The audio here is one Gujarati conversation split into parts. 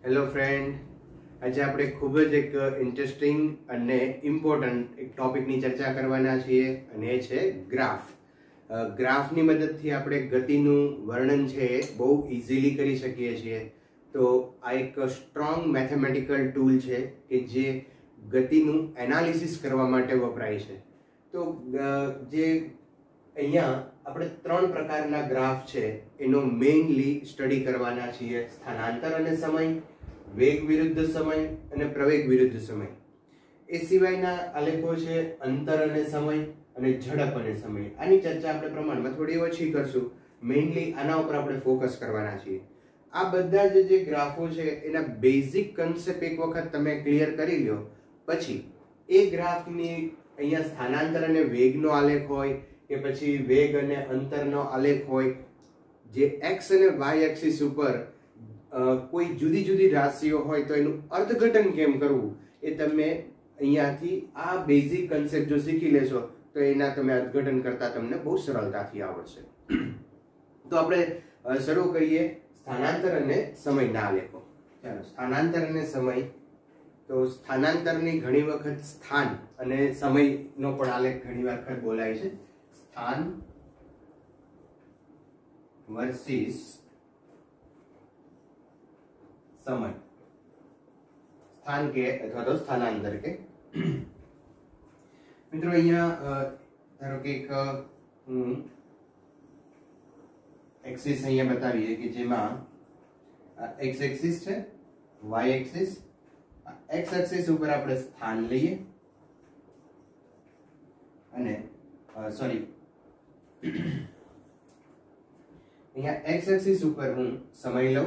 હેલો ફ્રેન્ડ, આજે આપણે ખૂબ જ એક ઇન્ટરેસ્ટિંગ અને ઇમ્પોર્ટન્ટ એક ટોપિકની ચર્ચા કરવાના છીએ અને એ છે ગ્રાફ. ગ્રાફની મદદથી આપણે ગતિનું વર્ણન છે એ બહુ ઇઝીલી કરી શકીએ છીએ. તો આ એક સ્ટ્રોંગ મેથેમેટિકલ ટૂલ છે કે જે ગતિનું એનાલિસિસ કરવા માટે વપરાય છે. તો જે અહીંયા આપણે ત્રણ પ્રકારના ગ્રાફ છે એનો મેઇનલી સ્ટડી કરવાના છીએ: સ્થાનાંતર અને સમય, વેગ વિરુદ્ધ સમય અને પ્રવેગ વિરુદ્ધ સમય. એ સિવાયના આલેખો છે અંતર અને સમય અને ઝડપ અને સમય. આની ચર્ચા આપણે પ્રમાણમાં થોડી ઓછી કરશું. મેઇનલી આના ઉપર આપણે ફોકસ કરવાના છીએ. આ બધા જે ગ્રાફો છે એના બેઝિક કન્સેપ્ટ એક વખત તમે ક્લિયર કરી લો, પછી એ ગ્રાફની અહીંયા સ્થાનાંતર અને વેગનો આલેખ હોય કે પછી વેગ અને અંતરનો આલેખ હોય, જે એક્સ અને વાય એક્સિસ ઉપર કોઈ જુદી જુદી રાશિઓ હોય તો એનું અર્થઘટન કેમ કરવું એ તમે અહીંયાથી આ બેઝિક કન્સેપ્ટ જો શીખી લેશો તો એના તમે અર્થઘટન કરતા તમને બહુ સરળતાથી આવડશે. તો આપણે શરૂ કરીએ સ્થાનાંતર અને સમયના આલેખો. ચાલો, સ્થાનાંતર અને સમય. તો સ્થાનાંતરની ઘણી વખત સ્થાન અને સમયનો પણ આલેખ ઘણી વખત બોલાય છે. સ્થાન વર્સિસ સમય, સ્થાન કે અથવા તો સ્થાનાંતર કે. મિત્રો અહીંયા ધારો કે એક એક્સિસ અહીંયા બતાવીએ કે જેમાં એક્સ એક્સિસ છે, વાય એક્સિસ. એક્સ એક્સિસ ઉપર આપણે સ્થાન લઈએ અને અહીંયા એક્સ એક્સિસ ઉપર હું સમય લઉં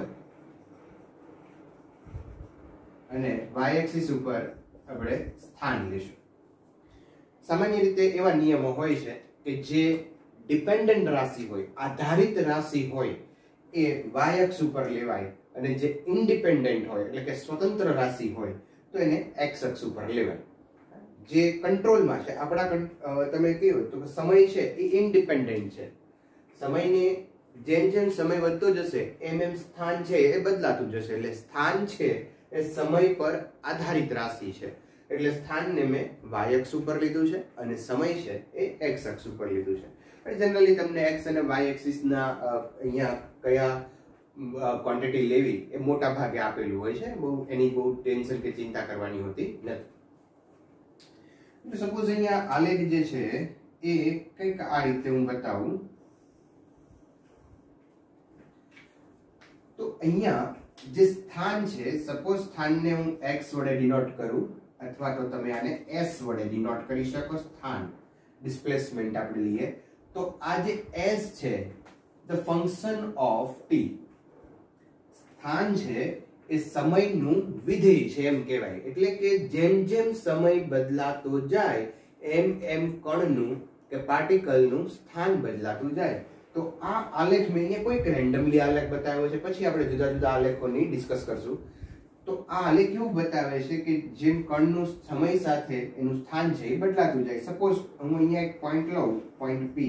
અને વાય એક્સિસ ઉપર આપણે સ્થાન લઈશું. સામાન્ય રીતે એવા નિયમો હોય છે કે જે ડિપેન્ડન્ટ રાશિ હોય, આધારિત રાશિ હોય, એ વાય એક્સ ઉપર લેવાય અને જે ઇન્ડિપેન્ડન્ટ હોય એટલે કે સ્વતંત્ર રાશિ હોય તો એને એક્સ અક્ષ ઉપર લેવાય. જે કંટ્રોલમાં છે આપણા, તમે કહ્યું તો સમય છે એ ઇન્ડિપેન્ડન્ટ છે. સમયને જેમ જેમ સમય વધતો જશે એમ એમ સ્થાન છે એ બદલાતું જશે. એટલે સ્થાન છે એ સમય પર આધારિત રાશિ છે, એટલે સ્થાનને મેં વાય અક્ષ ઉપર લીધું છે અને સમય છે એ એક્સ અક્ષ ઉપર લીધું છે. જનરલી તમને એક્સ અને વાય એક્સિસના અહીંયા કયા ક્વોન્ટિટી લેવી એ મોટા ભાગે આપેલું હોય છે. એની બહુ ટેન્શન કે ચિંતા કરવાની હોતી નથી. સપોઝ અહીંયા આલેખ જે છે એ કંઈક આ રીતે હું બતાવું. તો અહીંયા જે સ્થાન છે, સપોઝ સ્થાનને હું x વડે ડિનોટ કરું અથવા તો તમે આને s વડે ડિનોટ કરી શકો. સ્થાન ડિસ્પ્લેસમેન્ટ આપણે લઈએ તો આ જે s છે ધ ફંક્શન ઓફ t. સ્થાન છે એ સમયનું વિધેય છે એમ કહેવાય. એટલે કે જેમ જેમ સમય બદલાતો જાય એમ એમ કણનું કે પાર્ટિકલનું સ્થાન બદલાતું જાય. તો આ આલેખ મેં અહીંયા કોઈક રેન્ડમલી આલેખ બતાવ્યો છે, પછી આપણે જુદા જુદા આલેખોની ડિસ્કસ કરશું. તો આ આલેખ એવું બતાવે છે કે જેમ કણનું સમય સાથે એનું સ્થાન છે એ બદલાતું જાય. સપોઝ હું અહીંયા એક પોઈન્ટ લઉં, પોઈન્ટ P.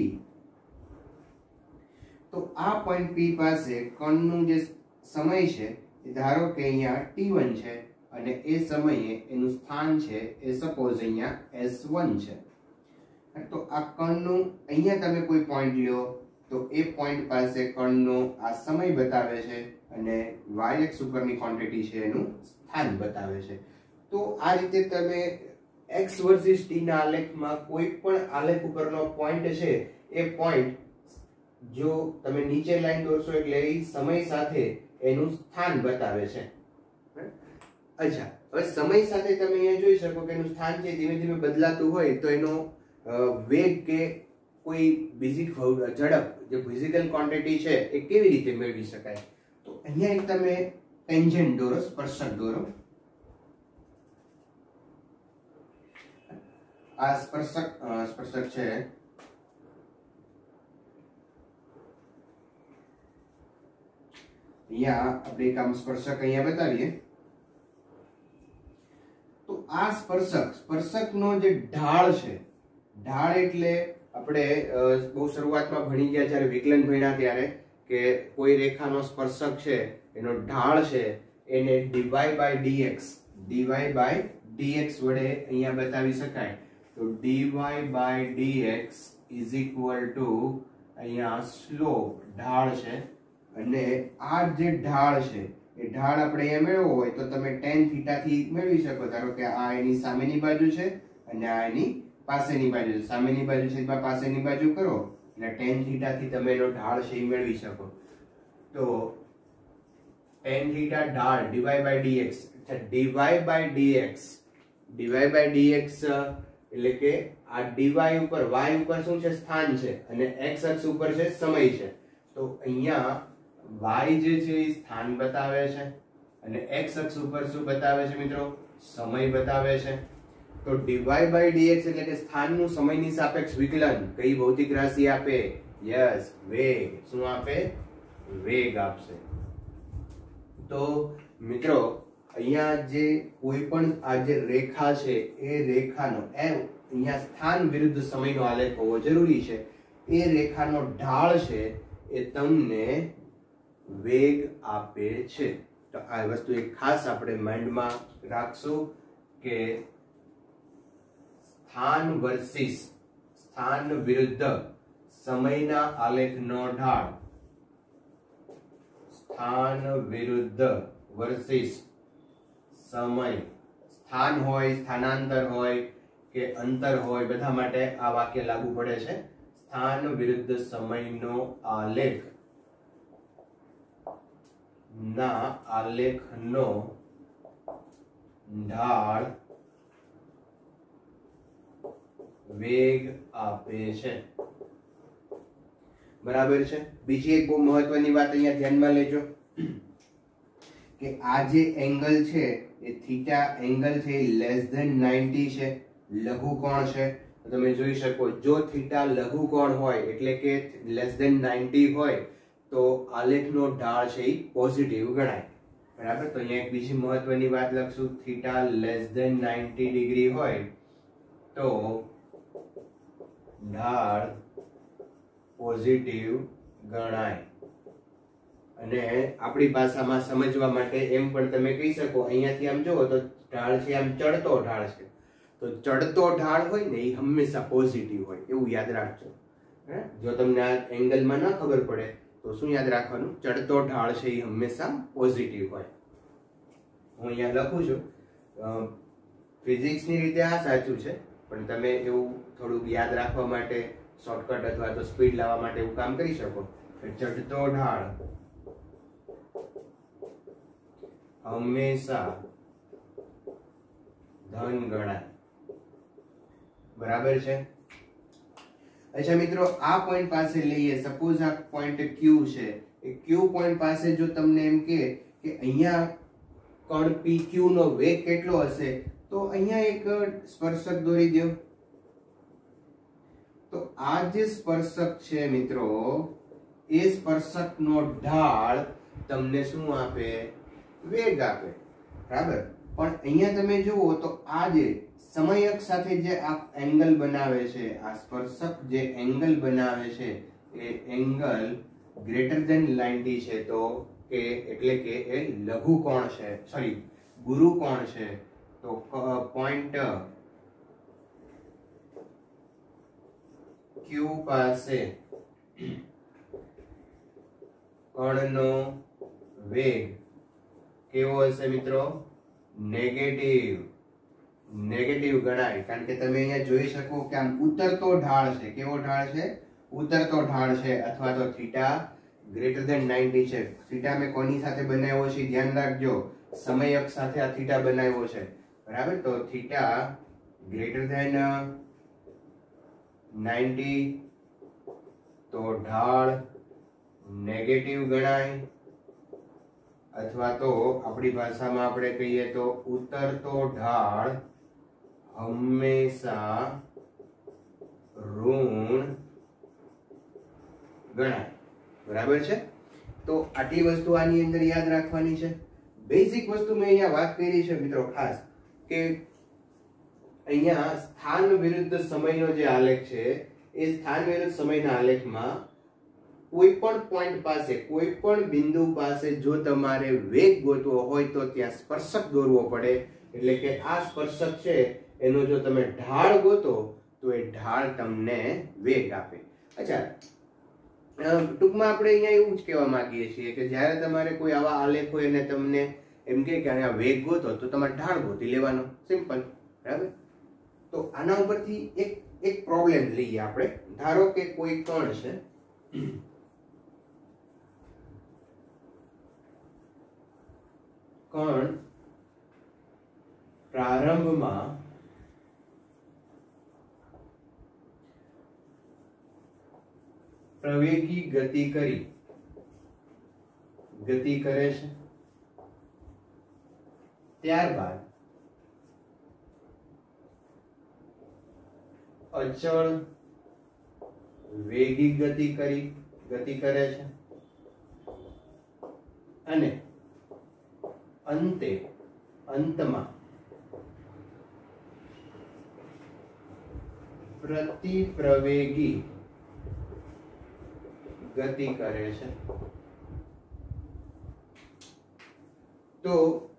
તો આ પોઈન્ટ P પાસે કણનું જે સમય છે ધારો કે અહીંયા t1 છે અને એ સમયે એનું સ્થાન છે એ સપોઝ અહીંયા s1 છે. તો આ કણનું અહીંયા તમે કોઈ પોઈન્ટ લ્યો તો એ પોઈન્ટ પાસે કણનો આ સમય બતાવે છે અને y એક્સ ઉપરની ક્વોન્ટિટી છે એનું સ્થાન બતાવે છે. તો આ રીતે તમે x વર્સિસ t ના આલેખમાં કોઈ પણ આલેખ ઉપરનો પોઈન્ટ છે એ પોઈન્ટ જો તમે નીચે લાઈન દોરશો એટલે એ સમય સાથે એનું સ્થાન બતાવે છે. અચ્છા, હવે સમય સાથે તમે અહીંયા જોઈ શકો કે એનું સ્થાન છે ધીમે ધીમે બદલાતું હોય તો એનો વેગ કે કોઈ બીજી ઝડપ જે ફિઝિકલ ક્વોન્ટિટી છે એ કેવી રીતે મેળવી શકાય. તો અહીંયા એક તમે ટેન્જન્ટ દોરો, સ્પર્શક દોરો. આ સ્પર્શક છે અહીંયા આપણે એક આમ સ્પર્શક અહીંયા બતાવીએ. તો આ સ્પર્શકનો જે ઢાળ છે, ઢાળ એટલે આપણે બહુ શરૂઆતમાં ભણી ગયા જ્યારે વિકલન ભણ્યા ત્યારે કે કોઈ રેખાનો સ્પર્શક છે એનો ઢાળ છે એને dy by dx વડે અહીંયા બતાવી શકાય. તો dy by dx is equal to અહીંયા સ્લોપ ઢાળ છે, અને આ જે ઢાળ છે એ ઢાળ આપણે અહીંયા મેળવવો હોય તો તમે tan θ થી મેળવી શકો. ધારો કે આ એની સામેની બાજુ છે અને આ એની પાસેની બાજુ છે. સામેની બાજુ છે પાસેની બાજુ કરો એટલે tan θ થી તમે એનો ઢાળ છે એ મેળવી શકો. તો tan θ ઢાળ dy by dx, dy by dx એટલે કે આ dy ઉપર y ઉપર શું છે? સ્થાન છે, અને x અક્ષ ઉપર છે સમય છે. તો અહીંયા y જે છે એ સ્થાન બતાવે છે અને x અક્ષ ઉપર શું બતાવે છે મિત્રો? સમય બતાવે છે. તો dy by dx એટલે કે સ્થાનનું સમયની સાપેક્ષ વિકલન કઈ ભૌતિક રાશિ આપે? યસ, વેગ. શું આપે? વેગ આપશે. તો મિત્રો અહીંયા જે કોઈ પણ આ જે રેખા છે એ રેખાનો અહીંયા સ્થાન વિરુદ્ધ સમયનો આલેખ હોવો જરૂરી છે. એ રેખાનો ઢાળ છે એ તમને વેગ આપે છે. તો આ વસ્તુ એક ખાસ આપણે માઇન્ડમાં રાખશું કે સ્થાન વર્સિસ સ્થાન વિરુદ્ધ સમયના આલેખનો ઢાળ, સ્થાન વિરુદ્ધ વર્સિસ સમય, સ્થાન હોય, સ્થાનાંતર હોય કે અંતર હોય, બધા માટે આ વાક્ય લાગુ પડે છે. સ્થાન વિરુદ્ધ સમયનો આલેખ ના આલેખનો ઢાળ વેગ આપે છે. બરાબર છે. બીજી એક બહુ મહત્વની વાત અહીંયા ધ્યાનમાં લેજો કે આ જે એંગલ છે એ થીટા એંગલ છે એ <90 છે, લઘુકોણ છે. તમે જોઈ શકો, જો થીટા લઘુકોણ હોય એટલે કે <90 હોય તો આલેખનો ઢાળ છે એ પોઝિટિવ ગણાય. બરાબર. તો અહીંયા એક બીજી મહત્વની વાત લખશું, થીટા <90 ડિગ્રી હોય તો ઢાળ પોઝિટિવ ગણાય. અને આપણી ભાષામાં સમજવા માટે એમ પણ તમે કહી શકો, અહીંયાથી આમ જુઓ તો ઢાળ છે આમ ચડતો ઢાળ છે, તો ચડતો ઢાળ હોય ને એ હંમેશા પોઝિટિવ હોય એવું યાદ રાખજો. જો તમને આ એંગલમાં ના ખબર પડે તો શું યાદ રાખવાનું? ચડતો ઢાળ છે એ હંમેશા પોઝિટિવ હોય. હું અહીંયા લખું છું, ફિઝિક્સની રીતે આ સાચું છે, પણ તમે એવું થોડુંક યાદ રાખવા માટે શોર્ટકટ અથવા તો સ્પીડ લાવવા માટે એવું કામ કરી શકો. ચડતો ઢાળ હંમેશા ધન ગણાય. બરાબર છે. અચ્છા મિત્રો, આ પોઈન્ટ પાસે લઈએ. સપોઝ આ પોઈન્ટ Q છે, એ Q પોઈન્ટ પાસે જો તમને એમ કે અહીંયા કણ PQ નો વેગ કેટલો હશે, તો અહીંયા એક સ્પર્શક દોરી દો. તો આ જે સ્પર્શક છે મિત્રો, એ સ્પર્શકનો ઢાળ તમને શું આપે? વેગ આપે. બરાબર. પણ અહીંયા તમે જુઓ તો આ જે સમય અક્ષ સાથે જે આ એંગલ બનાવે છે, આ સ્પર્શક જે એંગલ બનાવે છે એ એંગલ ગ્રેટર ધેન 90 છે. તો કે એટલે કે એ લઘુ કોણ છે, સોરી ગુરુ કોણ છે. તો પોઈન્ટ Q પાસે કણનો વેગ કેવો હશે મિત્રો? નેગેટિવ ગણાય. કારણ કે તમે અહીંયા જોઈ શકો કે આમ ઉતરતો ઢાળ છે. કેવો ઢાળ છે? ઉતરતો ઢાળ છે. અથવા તો થીટા ગ્રેટર ધેન 90 છે. થીટા મેં કોની સાથે બનાવ્યો છે ધ્યાન રાખજો, સમય અક્ષ સાથે આ થીટા બનાવ્યો છે. બરાબર. તો થીટા ગ્રેટર ધેન 90 તો ઢાળ નેગેટિવ ગણાય. અથવા તો આપણી ભાષામાં આપણે કહીએ તો ઉતરતો ઢાળ હંમેશા ઋણ ગણાય. બરાબર છે. તો આટલી વસ્તુ આની અંદર યાદ રાખવાની છે. બેઝિક વસ્તુ મેં અહીંયા વાત કરી છે મિત્રો ખાસ, કે અહીંયા સ્થાન વિરુદ્ધ સમયનો જે આલેખ છે એ સ્થાન વિરુદ્ધ સમયના આલેખમાં કોઈ પણ પોઈન્ટ પાસે, કોઈ પણ બિંદુ પાસે જો તમારે વેગ ગોતવો હોય તો ત્યાં સ્પર્શક દોરવો પડે. એટલે કે આ સ્પર્શક છે એનો જો તમે ઢાળ ગોતો તો એ ઢાળ તમને વેગ આપે. અચ્છા, ટૂંકમાં આપણે અહીંયા એવું જ કહેવા માંગીએ છીએ કે જ્યારે તમારે કોઈ આવા આલેખ હોય અને તમને એમ કે અહીંયા વેગ ગોતો તો તમારે ઢાળ ગોતી લેવાનો, સિમ્પલ. બરાબર? તો આના ઉપરથી એક પ્રોબ્લેમ લઈએ આપણે. ધારો કે કોઈ કણ છે, કણ પ્રારંભમાં પ્રવેગી ગતિ કરે છે, ત્યારબાદ અચળ વેગી ગતિ કરે છે અને અંતમાં પ્રતિપ્રવેગી ગતિ કરે છે. તો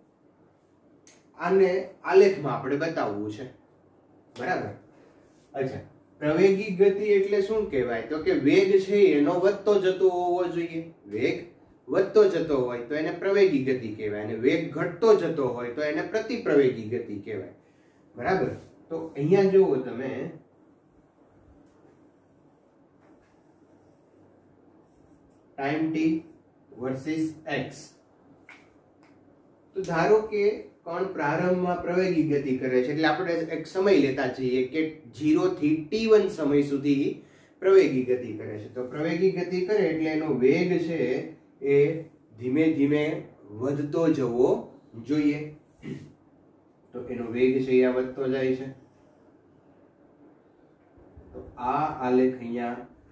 આને આલેખમાં આપણે બતાવવું છે. બરાબર? અચ્છા, પ્રવેગી ગતિ એટલે શું કહેવાય? તો કે વેગ છે એનો વધતો જતો હોવો જોઈએ. વેગ વધતો જતો હોય તો એને પ્રવેગી ગતિ કહેવાય, અને વેગ ઘટતો જતો હોય તો એને પ્રતિપ્રવેગી ગતિ કહેવાય. બરાબર? તો અહીંયા જુઓ તમે, ટાઈમ ટી વર્સિસ એક્સ. તો ધારો કે કણ પ્રારંભમાં પ્રવેગી ગતિ કરે છે, એટલે આપણે એક સમય લેતા જઈએ કે 0 થી t1 સમય સુધી પ્રવેગી ગતિ કરે છે. તો પ્રવેગી ગતિ કરે એટલે એનો વેગ છે એ ધીમે ધીમે વધતો જવો જોઈએ. તો એનો વેગ છે એ વધતો જાય છે. તો આ આલેખ અહીંયા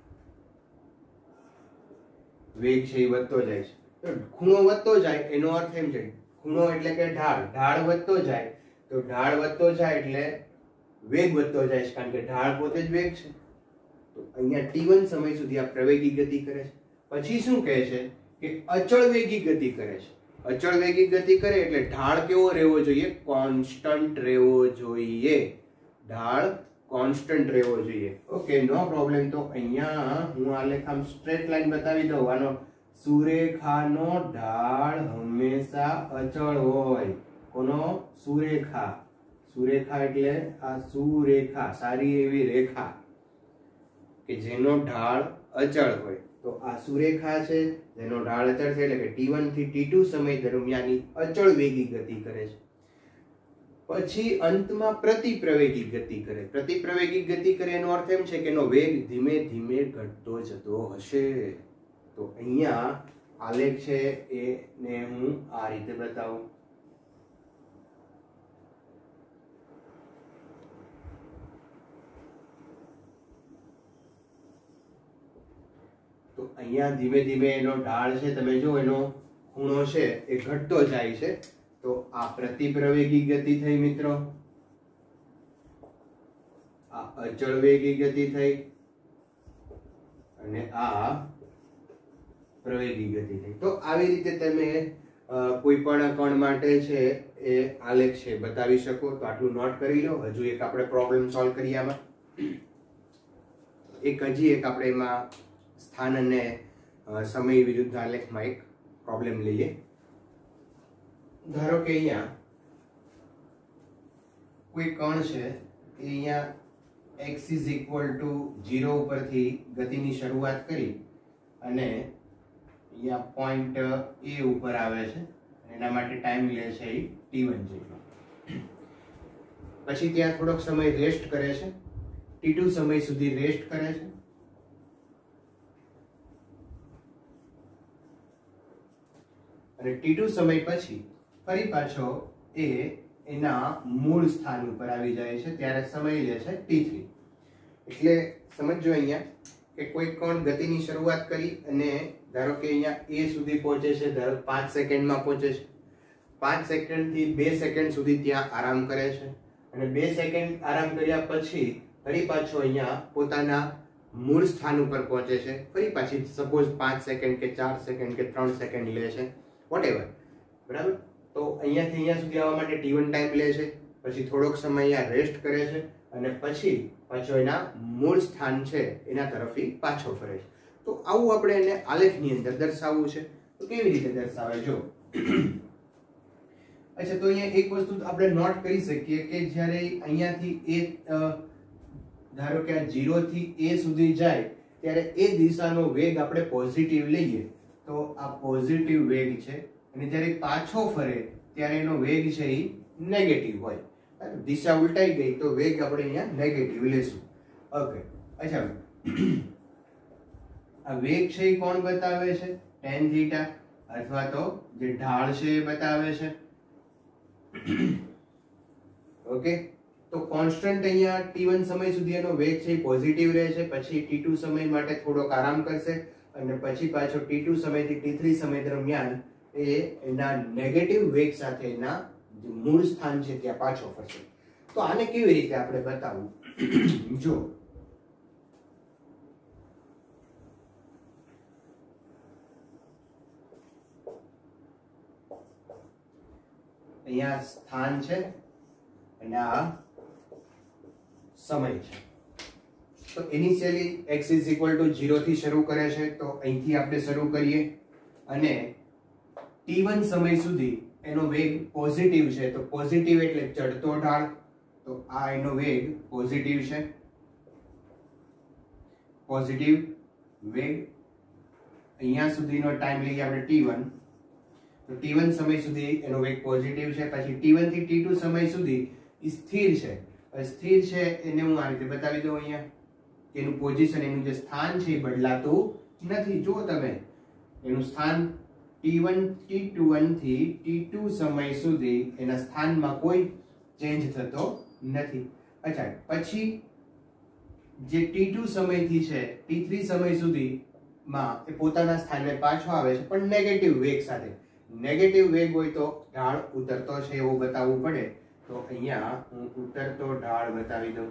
વેગ છે એ વધતો જાય છે. તો ખૂણો વધતો જાય એનો અર્થ એમ છે, ખૂણો એટલે કે ઢાળ વધતો જાય, તો ઢાળ વધતો જાય એટલે વેગ વધતો જાય છે, કારણ કે ઢાળ પોતે જ વેગ છે. તો અહીંયા t1 સમય સુધી આ પ્રવેગી ગતિ કરે છે. પછી શું કહે છે કે અચળ વેગી ગતિ કરે છે. અચળ વેગી ગતિ કરે એટલે ઢાળ કેવો રહેવો જોઈએ? કોન્સ્ટન્ટ રહેવો જોઈએ. ઢાળ કોન્સ્ટન્ટ રહેવો જોઈએ. Okay, no problem. તો અહીંયા હું આલેખ આમ સ્ટ્રેટ લાઈન બતાવી દઉં. આનો સુરેખાનો ઢાળ હંમેશા અચળ હોય. કોનો? સુરેખા. સુરેખા એટલે આ સુરેખા, સારી એવી રેખા કે જેનો ઢાળ અચળ હોય. તો આ સુરેખા છે જેનો ઢાળ અચળ છે, એટલે કે t1 થી t2 સમય દરમિયાન અચળ વેગી ગતિ કરે છે. પછી અંતમાં પ્રતિપ્રવેગી ગતિ કરે. પ્રતિપ્રવેગી ગતિ કરે એનો અર્થ એમ છે કે એનો વેગ ધીમે ધીમે ઘટતો જતો હશે. તો અહીંયા આલેખ છે એને હું આ રીતે બતાવું. તો અહીંયા ધીમે ધીમે એનો ઢાળ છે, તમે જો એનો ખૂણો છે એ ઘટતો જાય છે. તો આ પ્રતિપ્રવેગી ગતિ થઈ મિત્રો, આ અચળ વેગી ગતિ થઈ, અને આ પ્રવેગી ગતિ થઈ. તો આવી રીતે તમે કોઈ પણ કણ માટે છે એ આલેખ છે બતાવી શકો. તો આટલું નોટ કરી લો. હજુ એક આપણે પ્રોબ્લેમ સોલ્વ કરીએ. આમાં હજી એક આપણે એમાં સ્થાન અને સમય વિરુદ્ધ આલેખમાં એક પ્રોબ્લેમ લઈએ. ધારો કે અહીંયા કોઈ કણ છે એ અહીંયા x = 0 ઉપરથી ગતિની શરૂઆત કરી અને અહીંયા પોઈન્ટ A ઉપર આવે છે. એના માટે ટાઈમ લે છે એ t1 જેટલો. પછી ત્યાં થોડોક સમય રેસ્ટ કરે છે, t2 સમય સુધી રેસ્ટ કરે છે. અને t2 સમય પછી ફરી પાછો એ એના મૂળ સ્થાન ઉપર આવી જાય છે, ત્યારે સમય લે છે t3. એટલે સમજો અહીંયા કે કોઈ કણ ગતિની શરૂઆત કરી અને ધારો કે અહીંયા A સુધી પહોંચે છે, ધારો 5 સેકન્ડમાં પહોંચે છે. 5 સેકન્ડ થી 2 સેકન્ડ સુધી ત્યાં આરામ કરે છે, અને 2 સેકન્ડ આરામ કર્યા પછી ફરી પાછો અહીંયા પોતાના મૂળ સ્થાન ઉપર પહોંચે છે, ફરી પાછી સપોઝ 5 સેકન્ડ કે 4 સેકન્ડ કે 3 સેકન્ડ લે છે, વોટેવર, બરાબર. તો અહીંયાથી અહીંયા સુધી આવવા માટે t1 ટાઈમ લે છે, પછી થોડોક સમય અહીંયા રેસ્ટ કરે છે અને પછી પાછો એના મૂળ સ્થાન છે એના તરફથી પાછો ફરે છે. તો આવું આપણે એને આલેખની અંદર દર્શાવવું છે. તો કેવી રીતે દર્શાવે જો. અચ્છા, તો અહીંયા એક વસ્તુ આપણે નોટ કરી શકીએ કે જ્યારે અહીંયાથી ધારો કે આ 0 થી a સુધી જાય ત્યારે એ દિશાનો વેગ આપણે પોઝિટિવ લઈએ તો આ પોઝિટિવ વેગ છે, અને જ્યારે પાછો ફરે ત્યારે એનો વેગ છે એ નેગેટિવ હોય. દિશા ઉલટાઈ ગઈ તો વેગ આપણે અહીંયા નેગેટિવ લેશું. ઓકે, અચ્છા, આ વેગ છે એ કોણ બતાવે છે? tan θ, અથવા તો જે ઢાળ છે એ બતાવે છે. ઓકે, તો કોન્સ્ટન્ટ અહીંયા t1 સમય સુધી એનો વેગ છે એ પોઝિટિવ રહે છે, પછી t2 સમય માટે થોડોક આરામ કરશે અને પછી પાછો t2 સમયથી t3 સમય દરમિયાન એ એના નેગેટિવ વેગ સાથે એના મૂળ સ્થાન છે ત્યાં પાછો ફરશે. તો આને કેવી રીતે આપણે બતાવવું? જો અહીંયા સ્થાન છે અને આ સમય છે. તો ઇનિશિયલી x = 0 થી શરૂ કરે છે, તો અહીંથી આપણે શરૂ કરીએ અને t1 સમય સુધી એનો વેગ પોઝિટિવ છે, તો પોઝિટિવ એટલે ચડતો ઢાળ, તો આ એનો વેગ પોઝિટિવ છે, પોઝિટિવ વેગ. અહીંયા સુધીનો ટાઈમ લઈએ આપણે t1, તો t1 સમય સુધી એનો વેગ પોઝિટિવ છે, પછી t1 થી t2 સમય સુધી સ્થિર છે. સ્થિર છે એને હું આ રીતે બતાવી દઉં અહીંયા, એનું પોઝિશન, એનું જે સ્થાન છે એ બદલાતું નથી. જુઓ તમે, એનું સ્થાન t1 થી t2 સમય સુધી એના સ્થાનમાં કોઈ ચેન્જ થતો નથી. અચ્છા, પછી જે t2 સમયથી છે t3 સમય સુધીમાં એ પોતાના સ્થાને પાછો આવે છે, પણ નેગેટિવ વેગ સાથે. નેગેટિવ વેગ હોય તો ઢાળ ઉતરતો છે એવું બતાવવું પડે, તો અહીંયા હું ઉતરતો ઢાળ બતાવી દઉં.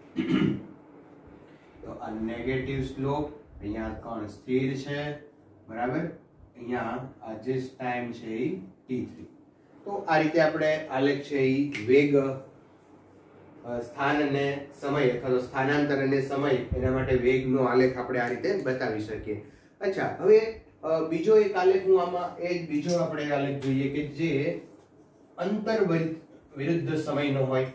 તો આ નેગેટિવ સ્લોપ, અહીંયા કણ સ્થિર છે, બરાબર. અહીંયા આ જે ટાઈમ છે એ t3. તો આ રીતે આપણે આલેખ છે એ વેગ, સ્થાન અને સમય અથવા તો સ્થાનાંતર અને સમય, એના માટે વેગનો આલેખ આપણે આ રીતે બતાવી શકીએ. અચ્છા, હવે બીજો એક આલેખ હું આમાં બીજો આપણે આલેખ જોઈએ કે જે અંતર વિરુદ્ધ સમયનો હોય.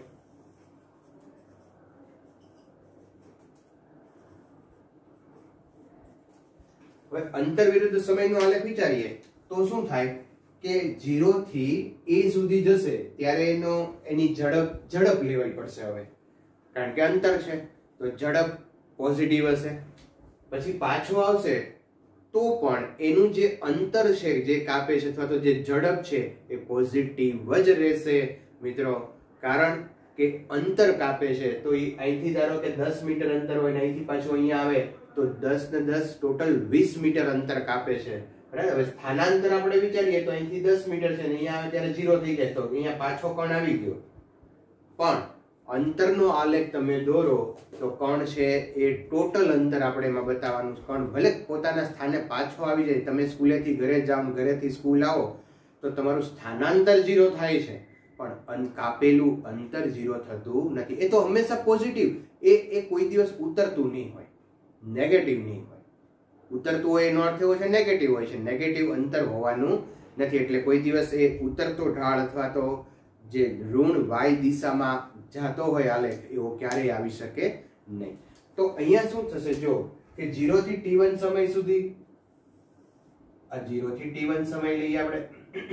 હવે અંતર વિરુદ્ધ સમયનો આલેખ વિચારીએ તો શું થાય કે 0 થી a સુધી જશે ત્યારે એની ઝડપ લેવી પડશે. હવે કારણ કે અંતર છે તો ઝડપ પોઝિટિવ હશે, પછી પાછો આવશે તો પણ એનું જે અંતર છે જે કાપે છે અથવા તો જે ઝડપ છે એ પોઝિટિવ જ રહેશે મિત્રો. કારણ કે અંતર કાપે છે તો એ અહીંથી ધારો કે 10 મીટર અંતર હોય ને અહીંથી પાછું અહીંયા આવે તો 10 ને 10 ટોટલ 20 મીટર અંતર કાપે છે, બરાબર. હવે સ્થાનાંતર આપણે વિચારીએ તો અહીંથી 10 મીટર છે ને અહીંયા આવે ત્યારે 0 થઈ જાય, તો અહીંયા પાછો કણ આવી ગયો. પણ અંતરનો આલેખ તમે દોરો તો કણ છે એ ટોટલ અંતર આપણે એમાં બતાવવાનું. કણ ભલે પોતાના સ્થાને પાછો આવી જાય, તમે સ્કૂલેથી ઘરે જાઓ, ઘરેથી સ્કૂલ આવો તો તમારું સ્થાનાંતર 0 થાય છે, પણ કાપેલું અંતર 0 થતું નથી. એ તો હંમેશા પોઝિટિવ, એ કોઈ દિવસ ઉતરતું નહીં હોય, નેગેટિવ નહીં હોય. ઉતરતું હોય એનો અર્થ એવો છે નેગેટિવ હોય છે, નેગેટિવ અંતર હોવાનું નથી. એટલે કોઈ દિવસ એ ઉતરતો ઢાળ અથવા તો જે ઋણ y દિશામાં જાતો હોય આલેખ એવો ક્યારેય આવી શકે નહીં. તો અહીંયા શું થશે જો કે 0 થી t1 સમય સુધી, આ 0 થી t1 સમય લઈએ આપણે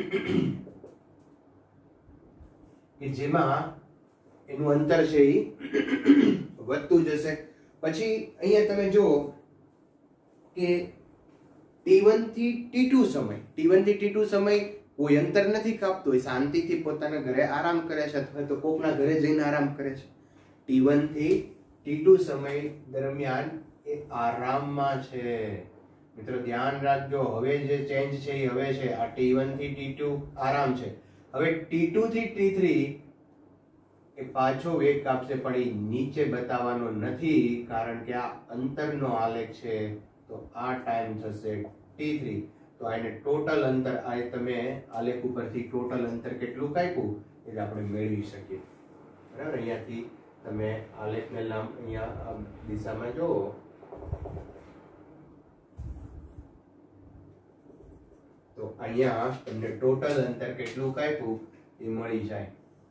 કે જેમાં એનું અંતર છે એ વધતું જશે. પછી અહીંયા તમે જુઓ કે t1 થી t2 સમય કોઈ અંતર નથી કાપતો, હોય શાંતિથી પોતાના ઘરે આરામ કરે છે અથવા તો કોકના ઘરે જઈને આરામ કરે છે. t1 થી t2 સમય દરમિયાન એ આરામમાં છે. મિત્રો ધ્યાન રાખજો, હવે જે ચેન્જ છે એ હવે છે. આ t1 થી t2 આરામ છે. હવે t2 થી t3 એ પાછો વેગ કાપશે પણ એ નીચે બતાવવાનો નથી, કારણ કે આ અંતરનો આલેખ છે. તો આ ટાઈમ થશે t3. તો આને ટોટલ અંતર, આ તમે આલેખ ઉપરથી ટોટલ અંતર કેટલું કાપ્યું એટલે આપણે મેળવી શકીએ. બરાબર, અહીંયાથી તમે આલેખને અહીંયા દિશામાં જોવો તો અહીંયા તમને ટોટલ અંતર કેટલું કાપ્યું એ મળી જાય.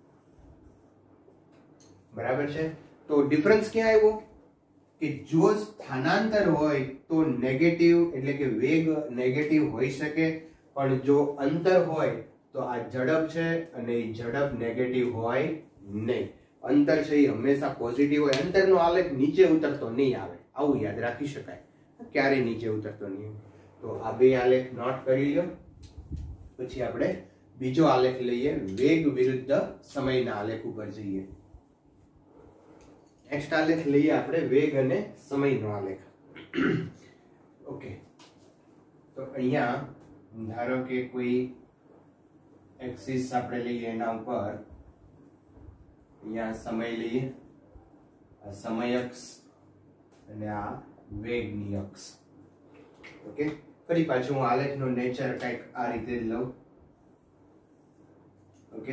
બરાબર છે. તો ડિફરન્સ ક્યાં આવ્યો કે જો સ્થાનાંતર હોય તો નેગેટિવ, એટલે કે વેગ નેગેટિવ હોઈ શકે, પણ જો અંતર હોય તો આ ઝડપ છે અને એ ઝડપ નેગેટિવ હોય નહીં. અંતર છે એ હંમેશા પોઝિટિવ હોય. અંતરનો આલેખ નીચે ઉતરતો નહીં આવે, આવું યાદ રાખી શકાય, ક્યારે નીચે ઉતરતો નહીં. તો આ બે આલેખ નોટ કરી લો. પછી આપણે બીજો આલેખ લઈએ, વેગ વિરુદ્ધ સમયના આલેખ ઉપર જઈએ. નેક્સ્ટ આલેખ લઈએ આપણે વેગ અને સમયનો આલેખ. ઓકે, તો અહીંયા ધારો કે કોઈ એક્સિસ આપણે લઈએ, એના ઉપર અહીંયા સમય લઈએ, આ સમય અક્ષ અને આ વેગની અક્ષ. ઓકે, ફરી પાછું હું આલેખનો નેચર કંઈક આ રીતે જ લઉં. ઓકે,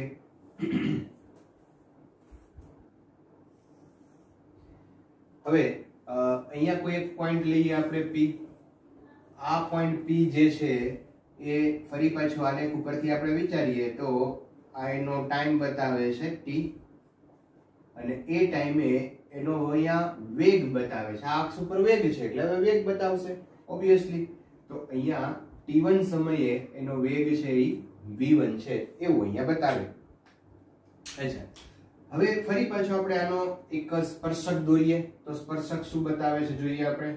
હવે અહીંયા કોઈ એક પોઈન્ટ લઈએ આપણે P. આ પોઈન્ટ P જે છે એ ફરી પાછું આલેખ ઉપરથી આપણે વિચારીએ તો આ એનો ટાઈમ બતાવે છે t, અને એ ટાઈમે એનો અહીંયા વેગ બતાવે છે. આ અક્ષ ઉપર વેગ છે એટલે હવે વેગ બતાવશે ઓબ્વિયસલી. તો અહીંયા t1 સમયે એનો વેગ છે એ v1 છે એવું અહીંયા બતાવે. અચ્છા, હવે ફરી પાછો આપણે આનો એક સ્પર્શક દોરીએ તો સ્પર્શક શું બતાવે છે જોઈએ આપણે.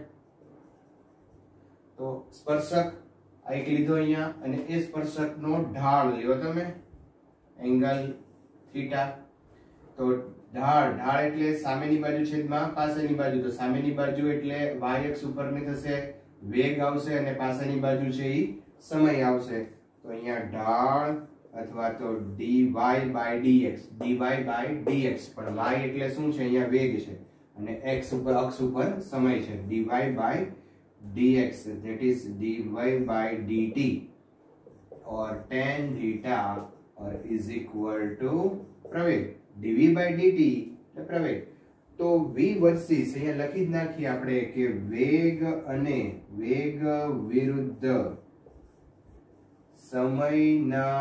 તો સ્પર્શક આ એક લીધો અહીંયા, અને એ સ્પર્શકનો ઢાળ લ્યો તમે, એંગલ થીટા. તો ઢાળ એટલે સામેની બાજુ છેદમાં પાછળની બાજુ. તો સામેની બાજુ એટલે y અક્ષ ઉપરની થશે, વેગ આવશે, અને પાછળની બાજુ છે એ સમય આવશે. તો અહીંયા ઢાળ અથવા તો dy by dx, dy by dx, પણ y એટલે શું છે અહીંયા વેગ છે, અને x ઉપર અક્ષ ઉપર સમય છે. dy by dx, that is dy by dt, or tan theta or is equal to પ્રવેગ. dv by dt એટલે પ્રવેગ. તો v વર્સિસ અહીંયા લખી જ નાખીએ આપણે કે વેગ અને વેગ વિરુદ્ધ સમયના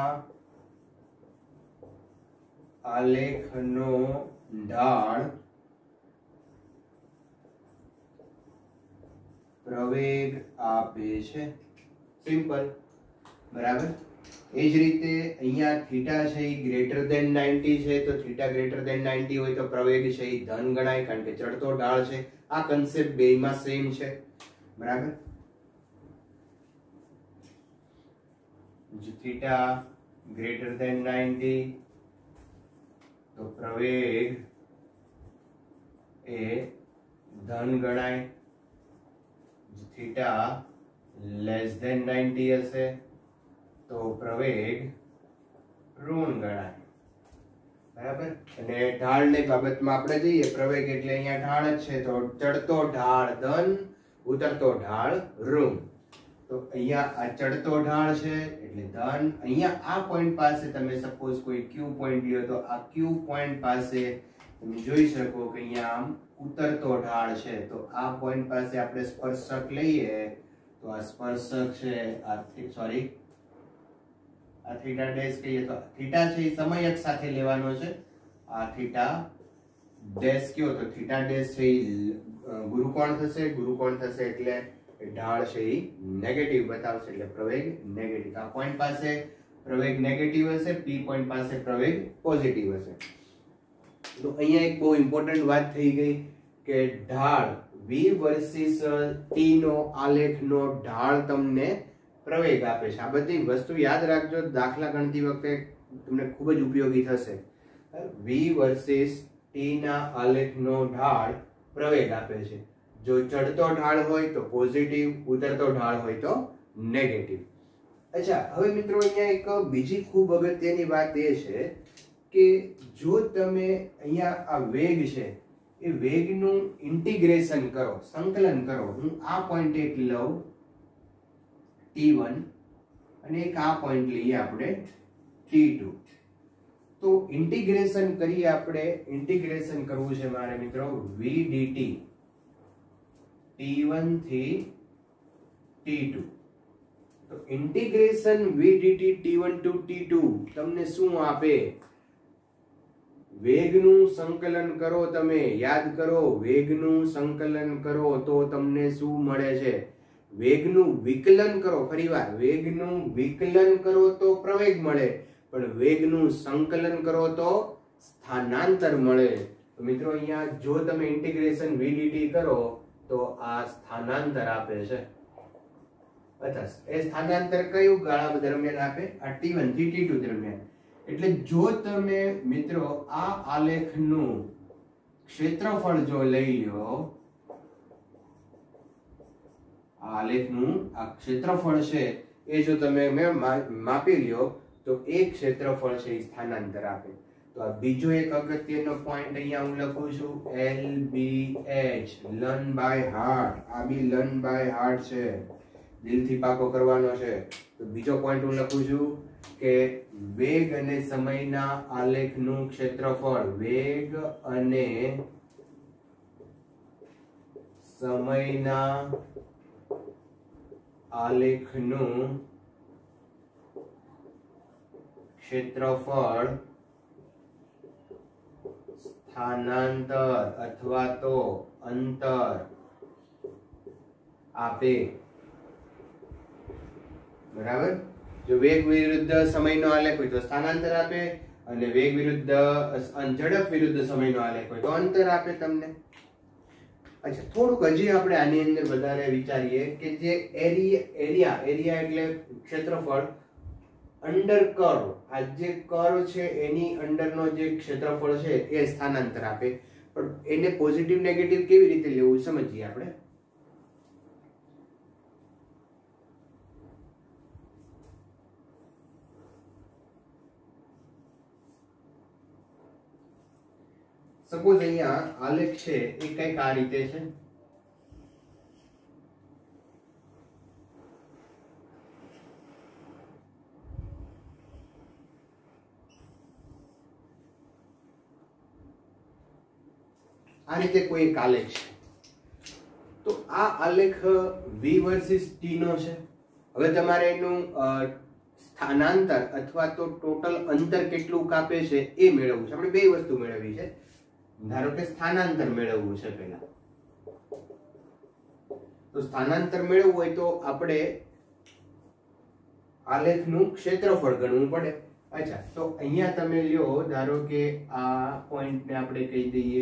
આલેખનો ઢાળ પ્રવેગ આપે છે. સિમ્પલ. બરાબર. એ જ રીતે અહીંયા થીટા છે એ ગ્રેટર ધેન 90 છે, તો થીટા ગ્રેટર ધેન 90 હોય તો પ્રવેગ છે એ ધન ગણાય, કારણ કે ચડતો ઢાળ છે. આ કન્સેપ્ટ બેયમાં સેમ છે. બરાબર. થીટા ગ્રેટર ધેન 90 તો પ્રવેગ એ ધન ગણાય. થીટા લેસ ધેન 90 હશે તો પ્રવેગ ઋણ ગણાય. બરાબર. અને ઢાળની બાબતમાં આપણે જઈએ, પ્રવેગ એટલે અહીંયા ઢાળ જ છે, તો ચડતો ઢાળ ધન, ઉતરતો ઢાળ ઋણ. તો અહીંયા આ ચડતો ઢાળ છે એટલે ધન. અહીંયા આ પોઈન્ટ પાસે તમે સપોઝ કોઈ Q પોઈન્ટ લ્યો તો આ Q પોઈન્ટ પાસે તમે જોઈ શકો કે અહીંયા આમ ઉતરતો ઢાળ છે. તો આ પોઈન્ટ પાસે આપણે સ્પર્શક લઈએ તો આ સ્પર્શક છે આ થીટા ડેશ કહીએ તો થીટા છે એ સમય અક્ષ સાથે લેવાનો છે. આ થીટા ડેશ કયો તો થીટા ડેશ છે એ ગુરુકોણ થશે, ગુરુકોણ થશે એટલે ઢાળ છે એ નેગેટિવ બતાવશે એટલે પ્રવેગ નેગેટિવ. આ પોઈન્ટ પાસે પ્રવેગ નેગેટિવ હશે, P પોઈન્ટ પાસે પ્રવેગ પોઝિટિવ હશે. તો અહીંયા એક બહુ ઇમ્પોર્ટન્ટ વાત થઈ ગઈ કે ઢાળ V વર્સિસ T નો આલેખનો ઢાળ તમને પ્રવેગ આપે છે. આ બધી વસ્તુ યાદ રાખજો, દાખલા ગણતી વખતે તમને ખૂબ જ ઉપયોગી થશે. V વર્સિસ T ના આલેખનો ઢાળ પ્રવેગ આપે છે. જો ચડતો ઢાળ હોય તો પોઝિટિવ, ઉતરતો ઢાળ હોય તો નેગેટિવ. અચ્છા, હવે મિત્રો અહીંયા એક બીજી ખૂબ અગત્યની વાત એ છે કે જો તમે અહીંયા આ વેગ છે એ વેગનું ઇન્ટિગ્રેશન કરો, સંકલન કરો. હું આ પોઈન્ટ એક લઉં t1 અને એક આ પોઈન્ટ લઈએ આપણે t2. તો ઇન્ટિગ્રેશન કરીએ આપણે. ઇન્ટિગ્રેશન કરવું છે મારે મિત્રો v dt t1 થી t2. તો integration v dt t1 to t2 તમને શું આપે? વેગનું સંકલન કરો. તમે યાદ કરો, વેગનું સંકલન કરો તો તમને શું મળે છે? વેગનું વિકલન કરો. ફરીવાર, વેગનું વિકલન કરો તો પ્રવેગ મળે, પણ વેગનું સંકલન કરો તો સ્થાનાંતર મળે. તો મિત્રો અહીંયા જો તમે ઇન્ટિગ્રેશન v dt કરો તો આ સ્થાનાંતર આપે છે. અચ્છા, એ સ્થાનાંતર કયું ગાળા દરમિયાન આપે? આ t1 થી t2 દરમિયાન. એટલે જો તમે મિત્રો આ આલેખનું ક્ષેત્રફળ જો લઈ લો, આ આલેખનું આ ક્ષેત્રફળ છે એ જો તમે માપી લ્યો તો એક ક્ષેત્રફળ છે એ સ્થાનાંતર આપે. તો આ બીજો એક અગત્યનો પોઈન્ટ અહીંયા હું લખું છું, LBH, લર્ન બાય હાર્ટ. આ બી લર્ન બાય હાર્ટ છે, દિલથી પાકો કરવાનો છે. તો બીજો પોઈન્ટ હું લખું છું કે વેગ અને સમયના આલેખનું ક્ષેત્રફળ, વેગ અને સમયના આલેખનું ક્ષેત્રફળ સ્થાનાંતર અથવા તો અંતર આપે. બરાબર? જો વેગ વિરુદ્ધ સમયનો આલેખ હોય તો સ્થાનાંતર આપે, અને વેગ વિરુદ્ધ ઝડપ વિરુદ્ધ સમયનો આલેખ હોય તો અંતર આપે તમને. અચ્છા, થોડુંક હજી આપણે આની અંદર વધારે વિચારીએ કે જે એરિયા એટલે ક્ષેત્રફળ અંડર કર્વ, આ જે કર્વ છે એની અંડરનો જે ક્ષેત્રફળ છે એ સ્થાનાંતર આપે. પણ એને પોઝિટિવ નેગેટિવ કેવી રીતે લેવું સમજીએ આપણે. સપોઝ અહીંયા આલેખ છે એ કંઈક આ રીતે છે. આ રીતે કોઈ એક આલેખ છે. તો આ આલેખ v વર્સિસ t નો છે. હવે તમારે એનું સ્થાનાંતર અથવા તો ટોટલ અંતર કેટલું કાપે છે એ મેળવવું છે. આપણે બે વસ્તુ મેળવવી છે. ધારો કે સ્થાનાંતર મેળવવું છે પહેલા. તો સ્થાનાંતર મેળવવું હોય તો આપણે આલેખનું ક્ષેત્રફળ ગણવું પડે. અચ્છા, તો અહીંયા તમે લ્યો, ધારો કે આ પોઈન્ટને આપણે કહી દઈએ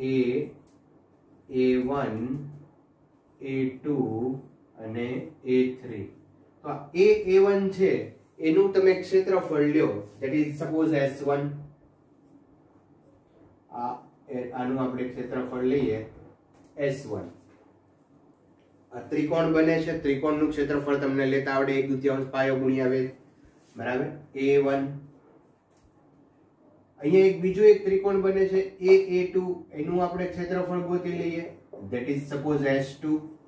A1, A2 અને A3. તો આ A1 છે એનું તમે ક્ષેત્રફળ લ્યો, ધેટ ઇઝ સપોઝ S1. આનું આપણે ક્ષેત્રફળ લઈએ S1. આ ત્રિકોણ બને છે, ત્રિકોણનું ક્ષેત્રફળ તમને લેતા આવડે 1/2 પાયો ગુણ્યા વેગ. બરાબર? A1. અહીંયા એક બીજો એક ત્રિકોણ બને છે A2, એનું આપણે ક્ષેત્રફળ ગોતી લઈએ, ધેટ ઇઝ સપોઝ S2.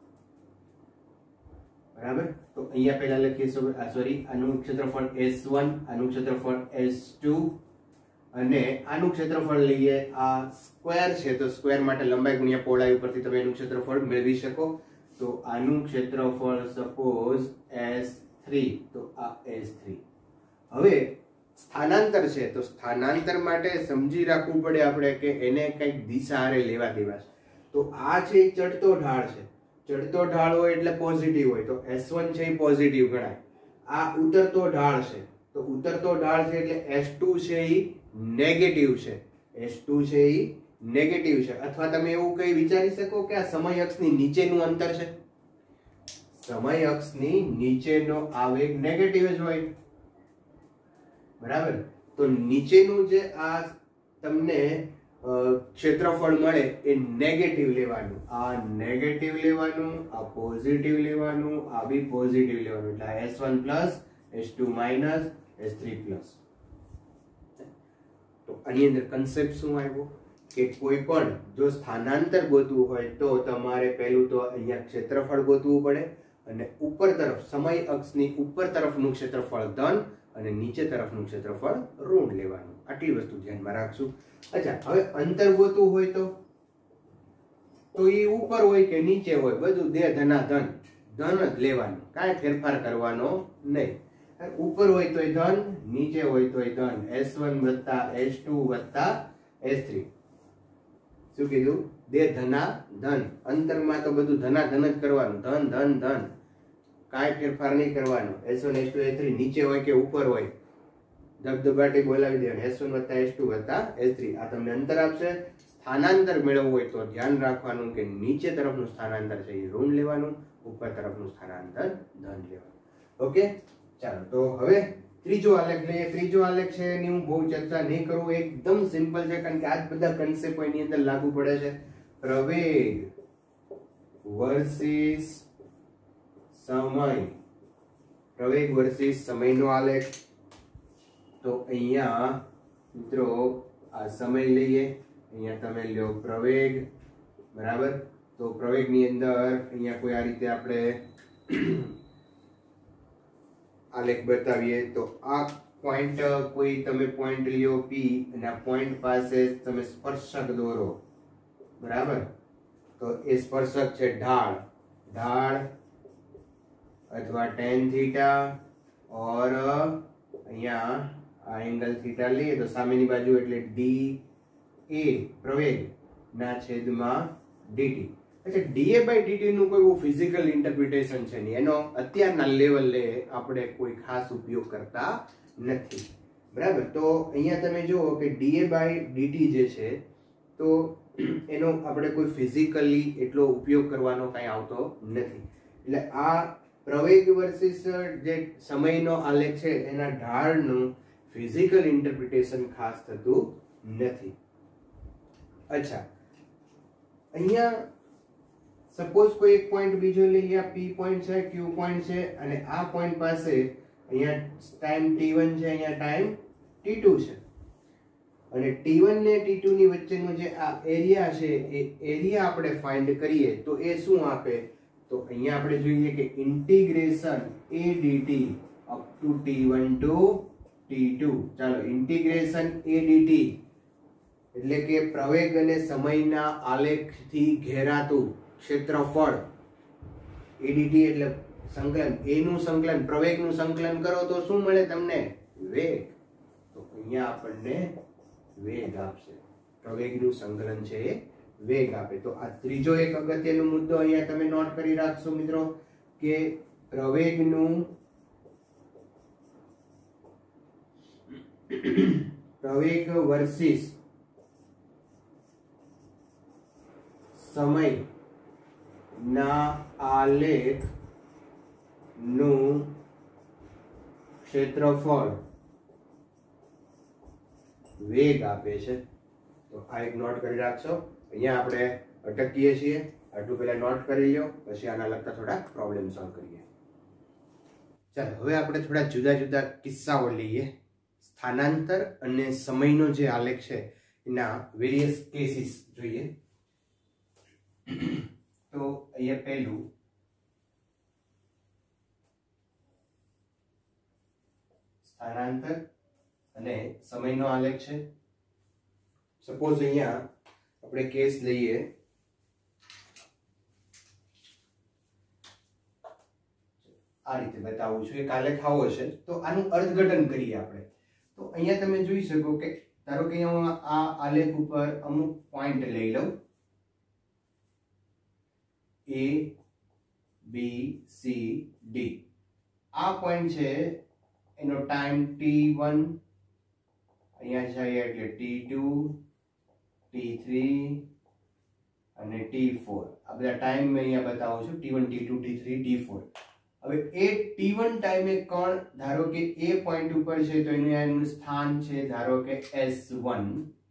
બરાબર? તો અહીંયા પહેલા લખીએ, સોરી, આનું ક્ષેત્રફળ S1, આનું ક્ષેત્રફળ S2 અને આનું ક્ષેત્રફળ લઈએ. આ સ્ક્વેર છે તો સ્ક્વેર માટે લંબાઈ ગુણ્યા પહોળાઈ ઉપરથી તમે એનું ક્ષેત્રફળ મેળવી શકો. તો આનું ક્ષેત્રફળ સપોઝ S3, તો આ S3. હવે સ્થાનાંતર છે તો સ્થાનાંતર માટે સમજી રાખવું પડે આપણે કે એને કઈક દિશા આરે લેવા દેવા છે. તો આ છે ચડતો ઢાળ છે. ચડતો ઢાળ હોય એટલે પોઝિટિવ હોય, તો S1 છે એ પોઝિટિવ ગણાય. આ ઉતરતો ઢાળ છે તો ઉતરતો ઢાળ છે એટલે S2 છે એ નેગેટિવ છે. S2 છે એ નેગેટિવ છે. અથવા તમે એવું કઈ વિચારી શકો કે આ સમય અક્ષની નીચેનું અંતર છે. સમય અક્ષની નીચેનો આ વેગ નેગેટિવ જ હોય. બરાબર? તો નીચેનું જે આ તમને ક્ષેત્રફળ મળે એ નેગેટિવ લેવાનું, આ નેગેટિવ લેવાનું, આ પોઝિટિવ લેવાનું, આ બી પોઝિટિવ લેવાનું. એટલે S1 plus, S2 minus, S3 plus. તો આની અંદર કન્સેપ્ટ શું આવ્યો કે કોઈ પણ જો સ્થાનાંતર ગોતવું હોય તો તમારે પહેલું તો અહીંયા ક્ષેત્રફળ ગોતવું પડે અને ઉપર તરફ સમય અક્ષની ઉપર તરફનું ક્ષેત્રફળ ધન અને નીચે તરફનું ક્ષેત્રફળ ઋણ લેવાનું. આટલી વસ્તુ ધ્યાનમાં રાખશું. અચ્છા, હવે અંતર ગોતવું હોય તો એ ઉપર હોય કે નીચે હોય બધું દે ધના ધન જ લેવાનું, કાંઈ ફેરફાર કરવાનો નહીં. ઉપર હોય તોય ધન, નીચે હોય તોય ધન. S1 + S2 + S3. શું કીધું? દે ધના ધન. અંતરમાં તો બધું ધના ધન જ કરવાનું, ધન ધન ધન, કાંઈ ફેરફાર નહીં કરવાનો. S1 S2 S3 નીચે હોય કે ઉપર હોય ધબધબાટી બોલાવી દેવાનું. S1 + S2 + S3. આ તમને અંતર આપશે. સ્થાનાંતર મેળવવું હોય તો ધ્યાન રાખવાનું કે નીચે તરફનું સ્થાનાંતર છે એ ઋણ લેવાનું, ઉપર તરફનું સ્થાનાંતર ધન લેવાનું. ઓકે, ચાલો તો હવે ત્રીજો આલેખ લઈએ. ત્રીજો આલેખ છે એની હું બહુ ચર્ચા નહીં કરું, એકદમ સિમ્પલ છે કારણ કે આ જ બધા કન્સેપ્ટ એની અંદર લાગુ પડે છે. પ્રવેગ વર્સિસ સમય, પ્રવેગ વર્સિસ સમયનો આલેખ. તો અહીંયા મિત્રો આ સમય લઈએ, અહીંયા તમે લ્યો પ્રવેગ, બરાબર. તો પ્રવેગની અંદર અહીંયા કોઈ આ રીતે આપણે આલેખ બતાવીએ તો આ પોઈન્ટ, કોઈ તમે પોઈન્ટ લ્યો P અને આ પોઈન્ટ પાસે તમે સ્પર્શક દોરો, બરાબર. તો એ સ્પર્શક છે ઢાળ, અથવા tan થીટા, ઓર અહીંયા આ એંગલ થીટા લઈએ તો સામેની બાજુ એટલે dA પ્રવેગ ના છેદમાં dt. अच्छा, dA/dt નું કોઈ ફિઝિકલ ઇન્ટરપ્રિટેશન છે નહીં, એનો અત્યારના લેવલે આપણે કોઈ ખાસ ઉપયોગ કરતા નથી, બરાબર. તો અહીંયા તમે જુઓ કે dA/dt જે છે તો એનો આપણે કોઈ ફિઝિકલી એટલો ઉપયોગ કરવાનો કઈ આવતો નથી. એટલે આ પ્રવેગ વર્સિસ જે સમયનો આલેખ છે એના ઢાળનું ફિઝિકલ ઇન્ટરપ્રિટેશન ખાસ થતું નથી. અચ્છા, અહીંયા સપોઝ કોઈ એક પોઈન્ટ બીજો લઈએ, આ P પોઈન્ટ છે, Q પોઈન્ટ છે અને આ પોઈન્ટ પાસે અહીંયા ટાઈમ t1 છે, અહીંયા ટાઈમ t2 છે અને t1 ને t2 ની વચ્ચેનો જે આ એરિયા છે એ એરિયા આપણે ફાઇન્ડ કરીએ તો એ શું આપે? તો અહીંયા આપણે જોઈએ કે integration a dt up to t1 to t2. ચાલો, ઇન્ટિગ્રેશન a dt એટલે કે પ્રવેગ અને સમયના આલેખથી ઘેરાતું ક્ષેત્રફળ. ADT એટલે સંકલન, a નું સંકલન, પ્રવેગનું સંકલન કરો તો શું મળે તમને? વેગ. તો અહીંયા આપણને વેગ આપશે. પ્રવેગનું સંકલન છે એ વેગ આપે. તો આ ત્રીજો એક અગત્યનો મુદ્દો અહીંયા તમે નોટ કરી રાખશો મિત્રો કે પ્રવેગ વર્સિસ સમય ના આલેખ નું ક્ષેત્રફળ વેગ આપે છે. તો આ એક નોટ કરી રાખશો. અહીંયા આપણે અટકીએ છીએ, આટલું પહેલા નોટ કરી લો, પછી આના લગતા થોડા પ્રોબ્લેમ સોલ્વ કરીએ. ચાલો, હવે આપણે થોડા જુદા જુદા કિસ્સાઓ લઈએ. સ્થાનાંતર અને સમયનો જે આલેખ છે એના વેરિયસ કેસીસ જોઈએ. તો અહીંયા પહેલું સ્થાનાંતર અને સમયનો આલેખ છે. સપોઝ અહીંયા આપણે કેસ લઈએ, આ રીતે બતાવું છું. એક આલેખ આવો છે તો આનું અર્થઘટન કરીએ આપણે. તો અહીંયા તમે જોઈ શકો કે ધારો કે હું આ આલેખ ઉપર અમુક પોઈન્ટ લઈ લઉં, A B C D. આ પોઈન્ટ છે એનો ટાઈમ t1, અહીંયા છે એટલે t2, t3 અને t4. આ બધા ટાઈમ મેં અહીંયા બતાવું છું, t1 t2 t3 t4. હવે એ t1 ટાઈમે કણ ધારો કે એ પોઈન્ટ ઉપર છે તો એનું સ્થાન છે ધારો કે S1.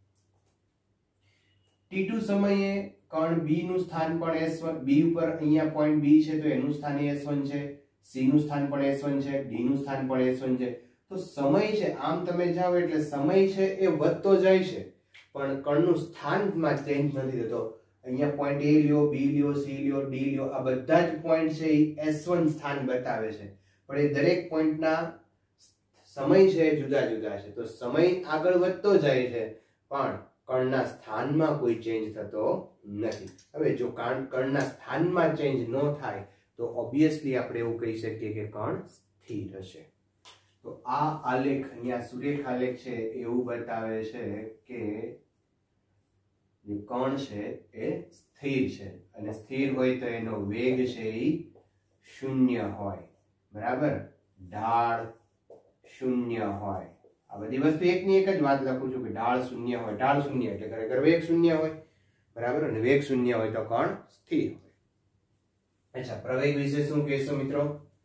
t2 સમયે કણ B નું સ્થાન પણ S1, B ઉપર અહીંયા પોઈન્ટ B છે તો એનું સ્થાન S1 છે, C નું સ્થાન પણ S1 છે, D નું સ્થાન પણ S1 છે. તો સમય છે આમ તમે જાઓ એટલે સમય છે એ વધતો જાય છે, પણ કણનું સ્થાનમાં ચેન્જ નથી થતો. અહીંયા પોઈન્ટ એ લ્યો, બી લ્યો, સી લ્યો, ડી લ્યો, આ બધા જ પોઈન્ટ છે એ S1 સ્થાન બતાવે છે, પણ એ દરેક પોઈન્ટના સમય છે જુદા જુદા છે. તો સમય આગળ વધતો જાય છે પણ કણના સ્થાનમાં કોઈ ચેન્જ થતો નથી. હવે જો કણના સ્થાનમાં ચેન્જ ન થાય તો ઓબ્વિયસલી આપણે એવું કહી શકીએ કે કણ સ્થિર હશે. તો આ આલેખ અહીંયા સુરેખ આલેખ છે એવું બતાવે છે કે જે કણ છે એ સ્થિર છે, અને સ્થિર હોય તો એનો વેગ છે એ શૂન્ય હોય, બરાબર, ઢાળ શૂન્ય હોય. આ બધી વસ્તુ એકની એક જ વાત લખું છું કે ઢાળ શૂન્ય હોય. ઢાળ શૂન્ય એટલે ખરેખર વેગ શૂન્ય હોય, બરાબર, અને વેગ શૂન્ય હોય તો કણ સ્થિર હોય. અચ્છા, પ્રવેગ વિશે શું કહેશો મિત્રો?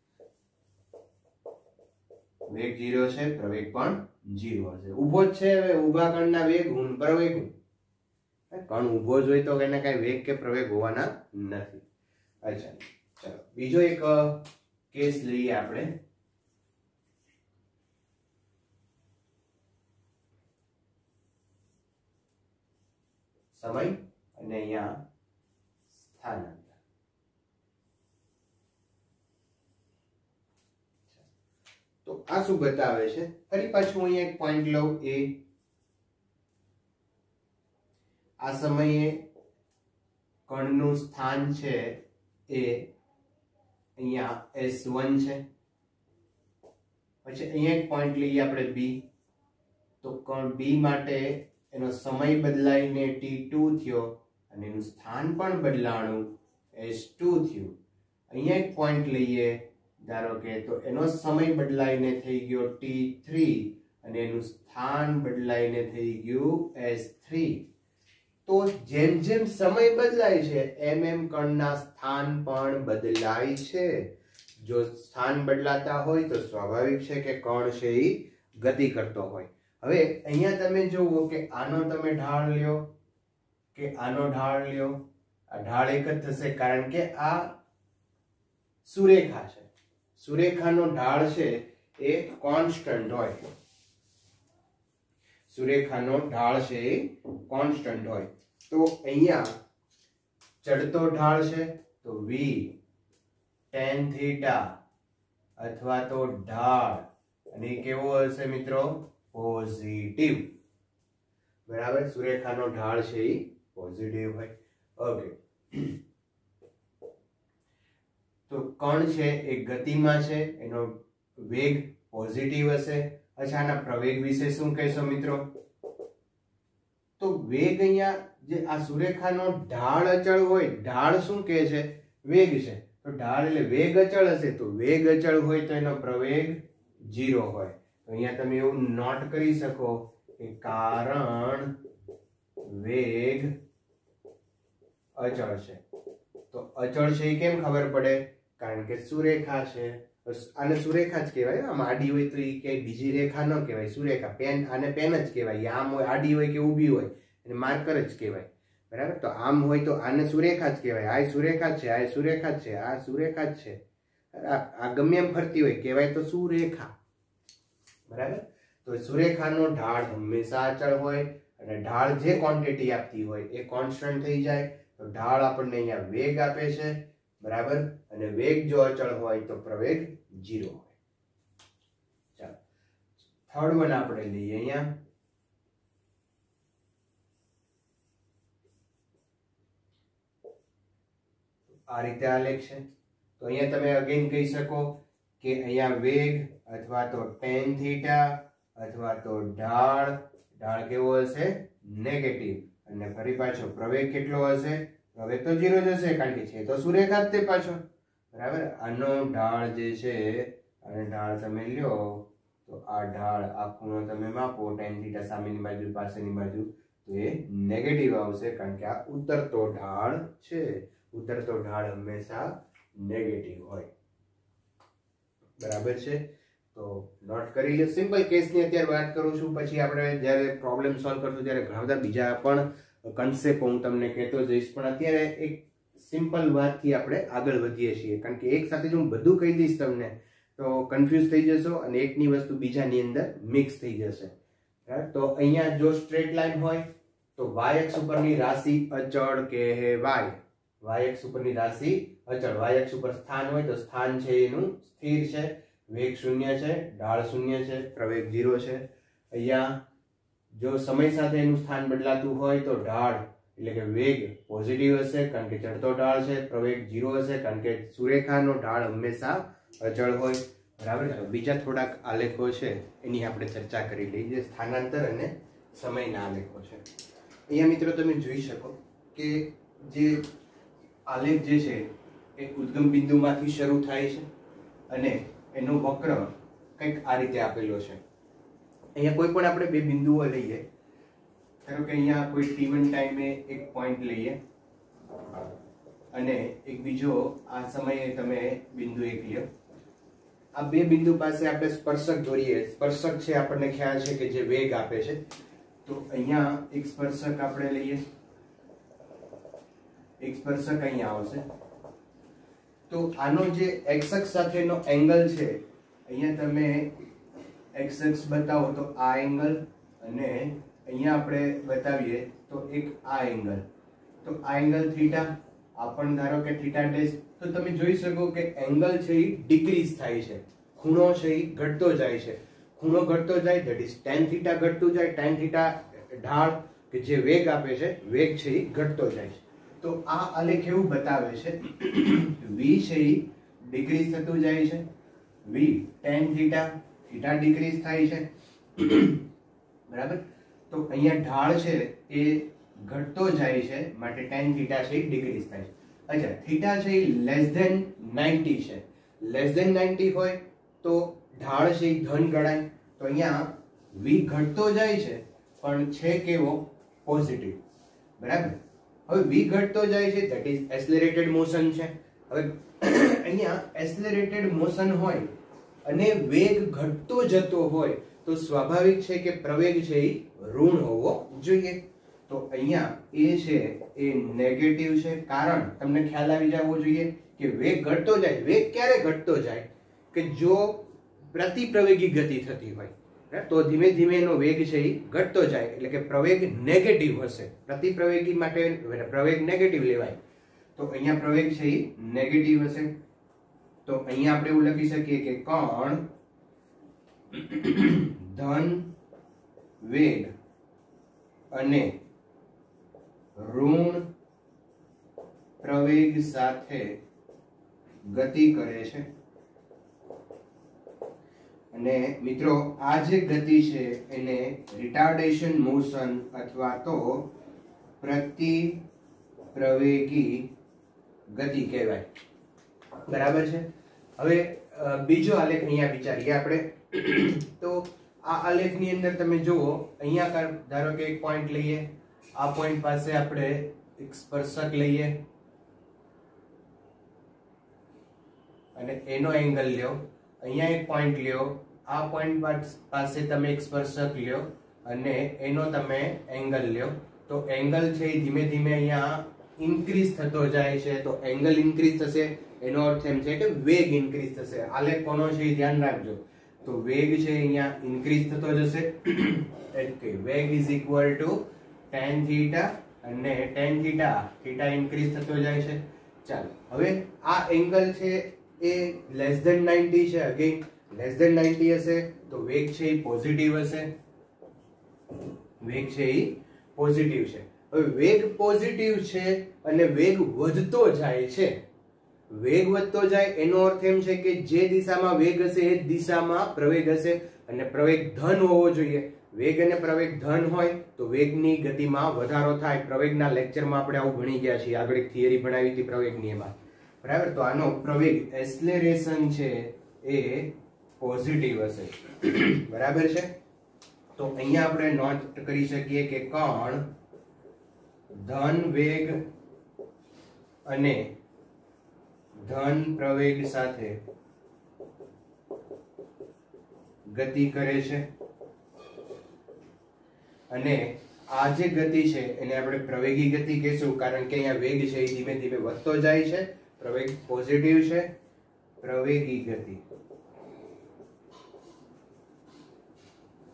વેગ 0 છે, પ્રવેગ પણ 0 હશે. ઊભો જ છે, હવે ઊભા કણના વેગ હું પ્રવેગ હું. કણ ઊભો જ હોય તો એને કઈ વેગ કે પ્રવેગ હોવાના નથી. અચ્છા, ચલો બીજો એક કેસ લઈએ આપણે. સમય અને અહીંયા સ્થાનાંતર. તો આ શું બતાવે છે? ફરી પાછું અહીંયા એક પોઈન્ટ લઉં. આ સમયે કણનું સ્થાન છે એ અહીંયા S1 છે. પછી અહીંયા એક પોઈન્ટ લઈએ આપણે B. તો કણ B માટે એનો સમય બદલાઈને T2 થયો અને એનું સ્થાન પણ બદલાણું S2 થયું. અહીંયા એક પોઈન્ટ લઈએ ધારો કે, તો એનો સમય બદલાઈને થઈ ગયો T3 અને એનું સ્થાન બદલાઈને થઈ ગયું S3. તો જેમ જેમ સમય બદલાય છે એમ એમ કણના સ્થાન પણ બદલાય છે. જો સ્થાન બદલાતા હોય તો સ્વાભાવિક છે કે કણ છે એ ગતિ કરતો હોય. હવે અહીંયા તમે જુઓ કે આનો તમે ઢાળ લ્યો કે આનો ઢાળ લ્યો, આ ઢાળ એક જ થશે કારણ કે આ સુરેખા છે. સુરેખાનો ઢાળ છે એ કોન્સ્ટન્ટ હોય. સુરેખાનો ઢાળ છે એ કોન્સ્ટન્ટ હોય. તો અહીંયા ચડતો ઢાળ છે તો V tan થીટા અથવા તો ઢાળ, અને કેવો હશે મિત્રો? પોઝિટિવ, બરાબર. સુરેખાનો ઢાળ છે એ પોઝિટિવ હોય. ઓકે, તો કણ છે એ ગતિમાં છે, એનો વેગ પોઝિટિવ હશે. અચ્છા, આના પ્રવેગ વિશે શું કહેશો મિત્રો? તો વેગ અહીંયા જે આ સુરેખાનો ઢાળ અચળ હોય, ઢાળ શું કહે છે? વેગ છે. તો ઢાળ એટલે વેગ અચળ હશે, તો વેગ અચળ હોય તો એનો પ્રવેગ 0 હોય. તો અહીંયા તમે એવું નોટ કરી શકો કે કારણ વેગ અચળ છે. તો અચળ છે એ કેમ ખબર પડે? કારણ કે સુરેખા છે. આને સુરેખા જ કહેવાય. આમ આડી હોય તો એ કે બીજી રેખા ન કહેવાય, સુરેખા. પેન આને પેન જ કહેવાય. આમ હોય આડી હોય કે ઊભી હોય એને માર્કર જ કહેવાય, બરાબર. તો આમ હોય તો આને સુરેખા જ કહેવાય. આ સુરેખા જ છે, આ સુરેખા જ છે, આ સુરેખા જ છે. આ ગમે એમ ફરતી હોય કહેવાય તો સુરેખા, બરાબર. તો સુરેખાનો ઢાળ હંમેશા અચળ હોય અને ઢાળ જે ક્વોન્ટિટી આપતી હોય એ કોન્સ્ટન્ટ થઈ જાય. તો ઢાળ આપણને અહીંયા વેગ આપે છે, બરાબર, અને વેગ જો અચળ હોય તો પ્રવેગ 0 હોય. ચાલો થર્ડ વન આપણે લઈએ. અહીંયા આ રીતે આલેખ છે. તો અહીંયા તમે અગેન કહી શકો કે અહીંયા વેગ અથવા તો tan થીટા અથવા તો ઢાળ કેવો હશે? નેગેટિવ. અને ફરી પાછો પ્રવેગ કેટલો હશે? પ્રવેગ તો 0 જ હશે કારણ કે છે તો સુરેખા જ તે પાછો, બરાબર. આનો ઢાળ જે છે, અને ઢાળ તમે લ્યો તો આ ઢાળ આ ખૂણો તમે માપો tan થીટા સામેની બાજુ પાછળની બાજુ, તો એ નેગેટિવ આવશે કારણ કે આ ઉતરતો ઢાળ છે. ઉતરતો ઢાળ હંમેશા નેગેટિવ હોય, બરાબર છે. તો નોટ કરી લો. સિમ્પલ કેસની અત્યારે વાત કરું છું, પછી આપણે જ્યારે પ્રોબ્લેમ સોલ્વ કરશું ત્યારે ઘણા બધા બીજા પણ કન્સેપ્ટ હું તમને કહેતો જઈશ. પણ અત્યારે એક સિમ્પલ વાતથી આપણે આગળ વધીએ છીએ કારણ કે એક સાથે જો હું બધું કહી દઈશ તમને તો કન્ફ્યુઝ થઈ જશો અને એકની વસ્તુ બીજાની અંદર મિક્સ થઈ જશે. તો અહીંયા જો સ્ટ્રેટ લાઈન હોય તો y અક્ષ ઉપરની રાશિ અચળ કહેવાય. y અક્ષ ઉપરની રાશિ અચળ, y અક્ષ ઉપર સ્થાન હોય તો સ્થાન છે એનું સ્થિર છે, વેગ 0 છે, ઢાળ 0 છે, પ્રવેગ 0 છે. અહીંયા જો સમય સાથે એનું સ્થાન બદલાતું હોય તો ઢાળ એટલે કે વેગ પોઝિટિવ હશે કારણ કે ચડતો ઢાળ છે, પ્રવેગ 0 હશે કારણ કે સુરેખાનો ઢાળ હંમેશા અચળ હોય. બરાબર. બીજા થોડાક આલેખો છે એની આપણે ચર્ચા કરી લઈએ, સ્થાનાંતર અને સમયના આલેખો છે. અહીંયા મિત્રો તમે જોઈ શકો કે જે આલેખ જે છે એ ઉદ્ગમ બિંદુમાંથી શરૂ થાય છે અને એનો વક્ર કંઈક આ રીતે આપેલો છે. અહીંયા કોઈ પણ આપણે બે બિંદુઓ લઈએ, ધારો કે અહીંયા કોઈ t1 ટાઈમે એક પોઈન્ટ લઈએ અને એક બીજો આ સમયે તમે બિંદુ એક લ્યો. આ બે બિંદુ પાસે આપણે સ્પર્શક દોરીએ. સ્પર્શક છે આપણને ખ્યાલ છે કે જે વેગ આપે છે. તો અહીંયા એક સ્પર્શક આપણે લઈએ, એક સ્પર્શક અહીંયા આવશે. તો આનો જે x અક્ષ સાથેનો એંગલ છે, અહીંયા તમે x અક્ષ બતાવો તો આ એંગલ અને અહીંયા આપણે બતાવીએ તો એક આ એંગલ. તો આ એંગલ થીટા, આ પણ ધારો કે થીટા ડેશ. તો તમે જોઈ શકો કે એંગલ છે એ ડિક્રીઝ થાય છે, ખૂણો છે એ ઘટતો જાય છે. ખૂણો ઘટતો જાય ધેટ ઇઝ tan થીટા ઘટતું જાય, tan થીટા ઢાળ કે જે વેગ આપે છે, વેગ છે એ ઘટતો જાય છે. તો આ આલેખ એવું બતાવે છે v છે એ ડિક્રીઝ થતું જાય છે, v tan theta, theta decrease થાય છે. બરાબર. તો અહીંયા ઢાળ છે એ ઘટતો જાય છે માટે tan થીટા છે એ ડિક્રીઝ થાય છે. અચ્છા, થીટા છે એ લેસ ધેન 90 છે. લેસ ધેન 90 હોય તો ઢાળ છે એ ધન ગણાય. તો અહીંયા v ઘટતો જાય છે પણ છે કેવો? પોઝિટિવ. બરાબર. હવે v ઘટતો જાય છે ધેટ ઇઝ એક્સેલરેટેડ મોશન છે. હવે અહીંયા એક્સેલરેટેડ મોશન હોય અને વેગ ઘટતો જતો હોય તો સ્વાભાવિક છે કે પ્રવેગ છે એ ઋણ હોવો જોઈએ. તો અહીંયા એ છે એ નેગેટિવ છે, કારણ તમને ખ્યાલ આવી જવો જોઈએ કે વેગ ઘટતો જાય. વેગ ક્યારે ઘટતો જાય? કે જો પ્રતિપ્રવેગી ગતિ થતી હોય તો ધીમે ધીમે એનો વેગ છે એ ઘટતો જાય, એટલે કે પ્રવેગ નેગેટિવ હશે. પ્રતિપ્રવેગી માટે પ્રવેગ નેગેટિવ લેવાય. તો અહીંયા પ્રવેગ છે એ નેગેટિવ હશે. તો અહીંયા આપણે એવું લખી શકીએ કે કણ ધન વેગ અને ઋણ પ્રવેગ સાથે ગતિ કરે છે. અને મિત્રો આ જે ગતિ છે એને રિટાર્ડેશન મોશન અથવા તો પ્રતિપ્રવેગી ગતિ કહેવાય. બરાબર છે. હવે બીજો આલેખ અહીંયા વિચારીએ આપણે. તો આ આલેખની અંદર તમે જુઓ, અહીંયા ધારો કે એક પોઈન્ટ લઈએ, આ પોઈન્ટ પાસે આપણે એક સ્પર્શક લઈએ અને એનો એંગલ લ્યો. અહીંયા એક પોઈન્ટ લ્યો, આ પોઈન્ટ પાસે તમે એક સ્પર્શક લ્યો અને એનો તમે એંગલ લ્યો. તો એંગલ છે એ ધીમે ધીમે અહીંયા ઇન્ક્રીઝ થતો જાય છે. તો એંગલ ઇન્ક્રીઝ થશે એનો અર્થ એમ છે કે વેગ ઇન્ક્રીઝ થશે. આલેખ કોનો છે એ ધ્યાન રાખજો. તો વેગ છે અહીંયા ઇન્ક્રીઝ થતો જશે. એટલે વેગ is equal to tan theta અને tan થીટા ઇન્ક્રીઝ થતો જાય છે. ચાલો, હવે આ એંગલ છે એ લેસ ધેન 90 છે. અગેન લેસ ધેન 90 હશે તો વેગ છે એ પોઝિટિવ હશે. વેગ છે એ પોઝિટિવ છે. હવે વેગ પોઝિટિવ છે અને વેગ વધતો જાય છે. વેગ વધતો જાય એનો અર્થ એમ છે કે જે દિશામાં વેગ હશે એ દિશામાં પ્રવેગ હશે અને પ્રવેગ ધન હોવો જોઈએ. વેગ અને પ્રવેગ ધન હોય તો વેગની ગતિમાં વધારો થાય. પ્રવેગના લેક્ચરમાં આપણે આવું ભણી ગયા છીએ, આગળ એક થિયરી ભણાવી હતી પ્રવેગની એમાં. બરાબર. તો આનો પ્રવેગ એક્સેલરેશન છે એ પોઝિટિવ હશે. બરાબર છે. તો અહીંયા આપણે નોંધ કરી શકીએ કે કણ ધન વેગ અને ધન પ્રવેગ સાથે ગતિ કરે છે અને આ જે ગતિ છે એને આપણે પ્રવેગી ગતિ કહેશું, કારણ કે અહીંયા વેગ છે એ ધીમે ધીમે વધતો જાય છે. પ્રવેગ પોઝિટિવ છે, પ્રવેગી ગતિ.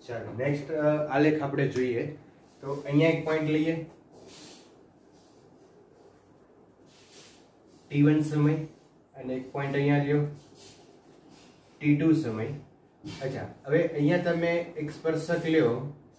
ચાલો નેક્સ્ટ આલેખ આપણે જોઈએ તો અહીંયા એક પોઈન્ટ લઈએ t1 સમય અને એક પોઈન્ટ અહીંયા લ્યો t2 સમય. અચ્છા, હવે અહીંયા તમે એક સ્પર્શક લ્યો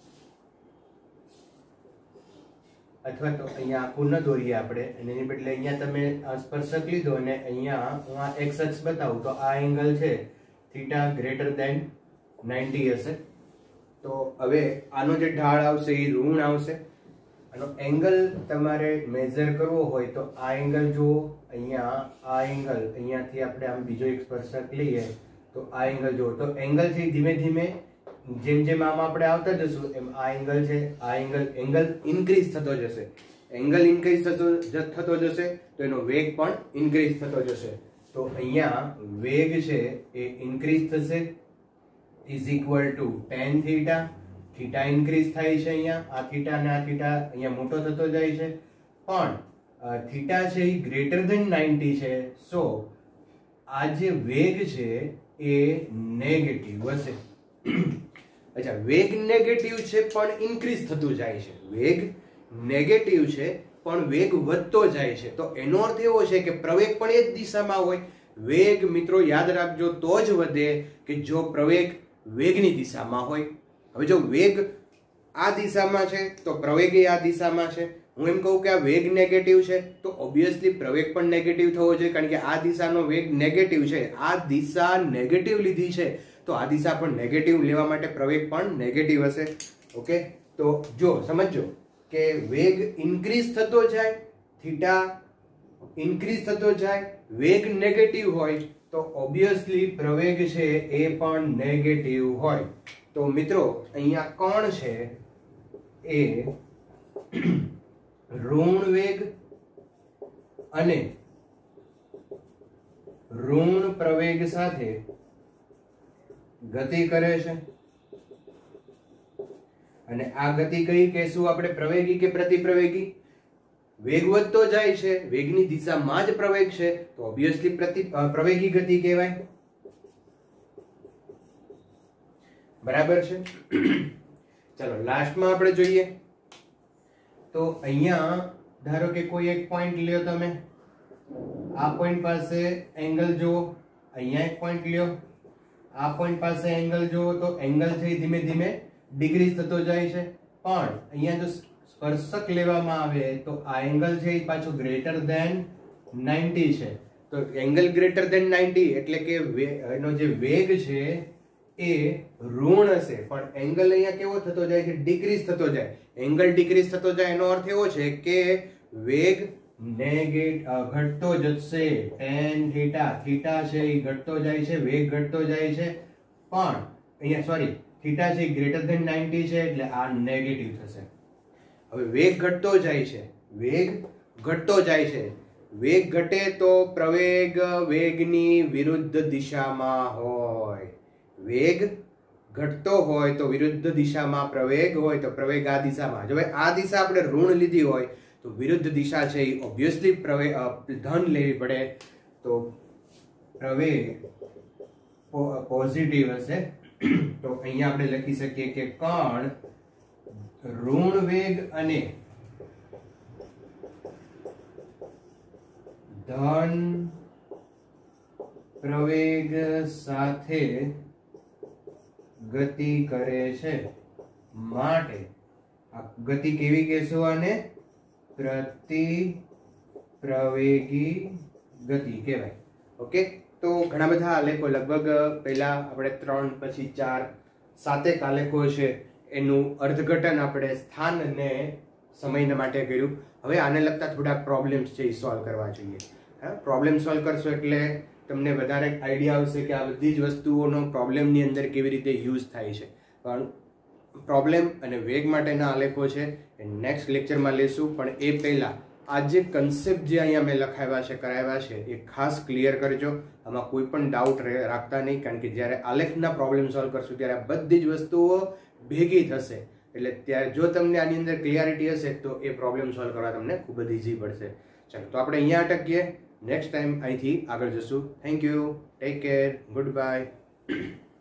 અથવા તો અહીંયા આખું ન દોરીએ આપણે અને એની બદલે અહીંયા તમે આ સ્પર્શક લીધો અને અહીંયા હું આ x અક્ષ બતાવું તો આ એંગલ છે થીટા ગ્રેટર ધેન 90 હશે. તો હવે આનો જે ઢાળ આવશે એ ઋણ આવશે. આનો એંગલ તમારે મેઝર કરવો હોય તો આ એંગલ જુઓ, અહીંયા આ એંગલ, અહીંયાથી આપણે આમ બીજો એક સ્પર્શક લઈએ તો આ એંગલ જુઓ. તો એંગલ થી ધીમે ધીમે જેમ જેમ આમ આપણે આવતા જશું એમ આ એંગલ છે, આ એંગલ ઇન્ક્રીઝ થતો જશે. એંગલ ઇન્ક્રીઝ થતો જશે તો એનો વેગ પણ ઇન્ક્રીઝ થતો જશે. તો અહીંયા વેગ છે એ ઇન્ક્રીઝ થશે is equal to tan theta. Theta increase થાય છે અહીંયા, આ થીટા અને આ થીટા અહીંયા મોટો થતો જાય છે, પણ થીટા છે એ ગ્રેટર ધેન 90 છે. સો આ જે વેગ છે એ નેગેટિવ હશે. અચ્છા, વેગ નેગેટિવ છે પણ ઇન્ક્રીઝ થતું જાય છે. વેગ નેગેટિવ છે પણ વેગ વધતો જાય છે. તો એનો અર્થ એવો છે કે પ્રવેગ પણ એ જ દિશામાં હોય. વેગ મિત્રો યાદ રાખજો તો જ વધે કે જો પ્રવેગ વેગની દિશામાં હોય. હવે જો વેગ આ દિશામાં છે તો પ્રવેગ એ આ દિશામાં છે. હું એમ કહું કે આ વેગ નેગેટિવ છે તો ઓબ્વિયસલી પ્રવેગ પણ નેગેટિવ થવો જોઈએ, કારણ કે આ દિશાનો વેગ નેગેટિવ છે. આ દિશા નેગેટિવ લીધી છે તો આ દિશા પણ નેગેટિવ લેવા માટે પ્રવેગ પણ નેગેટિવ હશે. ઓકે, તો જો સમજો કે વેગ ઇન્ક્રીઝ થતો જાય, થીટા ઇન્ક્રીઝ થતો જાય, વેગ નેગેટિવ હોય તો ઓબ્વિયસલી પ્રવેગ છે એ પણ નેગેટિવ હોય. તો મિત્રો અહીંયા કોણ છે એ ઋણ વેગ અને ઋણ પ્રવેગ સાથે ગતિ કરે છે. અને આ ગતિ કઈ કહેશું આપણે, પ્રવેગી કે પ્રતિપ્રવેગી? વેગ વધતો જાય છે, વેગની દિશામાં જ પ્રવેગ છે તો ઓબ્વિયસલી પ્રવેગી ગતિ કહેવાય. બરાબર છે. ચલો લાસ્ટમાં આપણે જોઈએ તો અહીંયા ધારો કે કોઈ એક પોઈન્ટ લ્યો તમે, આ પોઈન્ટ પાસે એંગલ જુઓ, અહીંયા એક પોઈન્ટ લ્યો, આ પોઈન્ટ પાસે એંગલ જુઓ તો એંગલ છે ધીમે ધીમે ડિક્રીઝ થતો જાય છે. પણ અહીંયા જો સ્પર્શક લેવામાં આવે તો આ એંગલ છે એ પાછું ગ્રેટર ધેન 90 છે. તો એંગલ ગ્રેટર ધેન 90 એટલે કે એનો જે વેગ છે એ ઋણ હશે, પણ એંગલ અહીંયા કેવો થતો જાય છે? ડિક્રીઝ થતો જાય. એંગલ ડિક્રીઝ થતો જાય એનો અર્થ એવો છે કે વેગ ઘટતો જશે. tan થીટા, થીટા છે એ ઘટતો જાય છે, વેગ ઘટતો જાય છે. પણ અહીંયા સોરી, થીટા છે ગ્રેટર ધેન 90 છે એટલે આ નેગેટિવ થશે. હવે વેગ ઘટતો જાય છે, વેગ ઘટતો જાય છે. વેગ ઘટે તો પ્રવેગ વેગની વિરુદ્ધ દિશામાં હોય. વેગ ઘટતો હોય તો વિરુદ્ધ દિશામાં પ્રવેગ હોય તો પ્રવેગ આ દિશામાં. હવે આ દિશા આપણે ઋણ લીધી હોય તો વિરુદ્ધ દિશા છે એ ઓબ્વિયસલી ધન લેવી પડે. તો પ્રવેગ પોઝિટિવ હશે. તો અહીંયા આપણે લખી શકીએ કે કણ ઋણ વેગ અને ધન પ્રવેગ સાથે ગતિ કરે છે. માટે આ ગતિ કેવી કહેશું? આને પ્રતિપ્રવેગી ગતિ કહેવાય. ઓકે, તો ઘણા બધા આલેખો લગભગ પહેલા આપણે 3 પછી 4 7 આલેખો છે એનું અર્થઘટન આપણે સ્થાન અને સમય માટે કર્યું. હવે આને લગતા થોડા પ્રોબ્લેમ્સ છે એ સોલ્વ કરવા જોઈએ. હા, પ્રોબ્લેમ સોલ્વ કરશો એટલે તમને વધારે આઈડિયા આવશે કે આ બધી જ વસ્તુઓનો પ્રોબ્લેમની અંદર કેવી રીતે યુઝ થાય છે. પણ પ્રોબ્લેમ અને વેગ માટેના આલેખો છે એ નેક્સ્ટ લેક્ચરમાં લેશું. પણ એ પહેલા આ જે કન્સેપ્ટ જે અહીંયા મેં લખાવ્યા છે, કરાવ્યા છે એ ખાસ ક્લિયર કરજો. આમાં કોઈ પણ ડાઉટ રાખતા નહીં, કારણ કે જ્યારે આલેખના પ્રોબ્લેમ સોલ્વ કરશું ત્યારે આ બધી જ વસ્તુઓ ભેગી થશે. એટલે ત્યારે જો તમને આની અંદર ક્લિયરિટી હશે તો એ પ્રોબ્લેમ સોલ્વ કરવા તમને ખૂબ જ ઇઝી પડશે. ચાલો તો આપણે અહીંયા અટકીએ. નેક્સ્ટ ટાઈમ અહીંથી આગળ જશું. Thank you, take care, good by.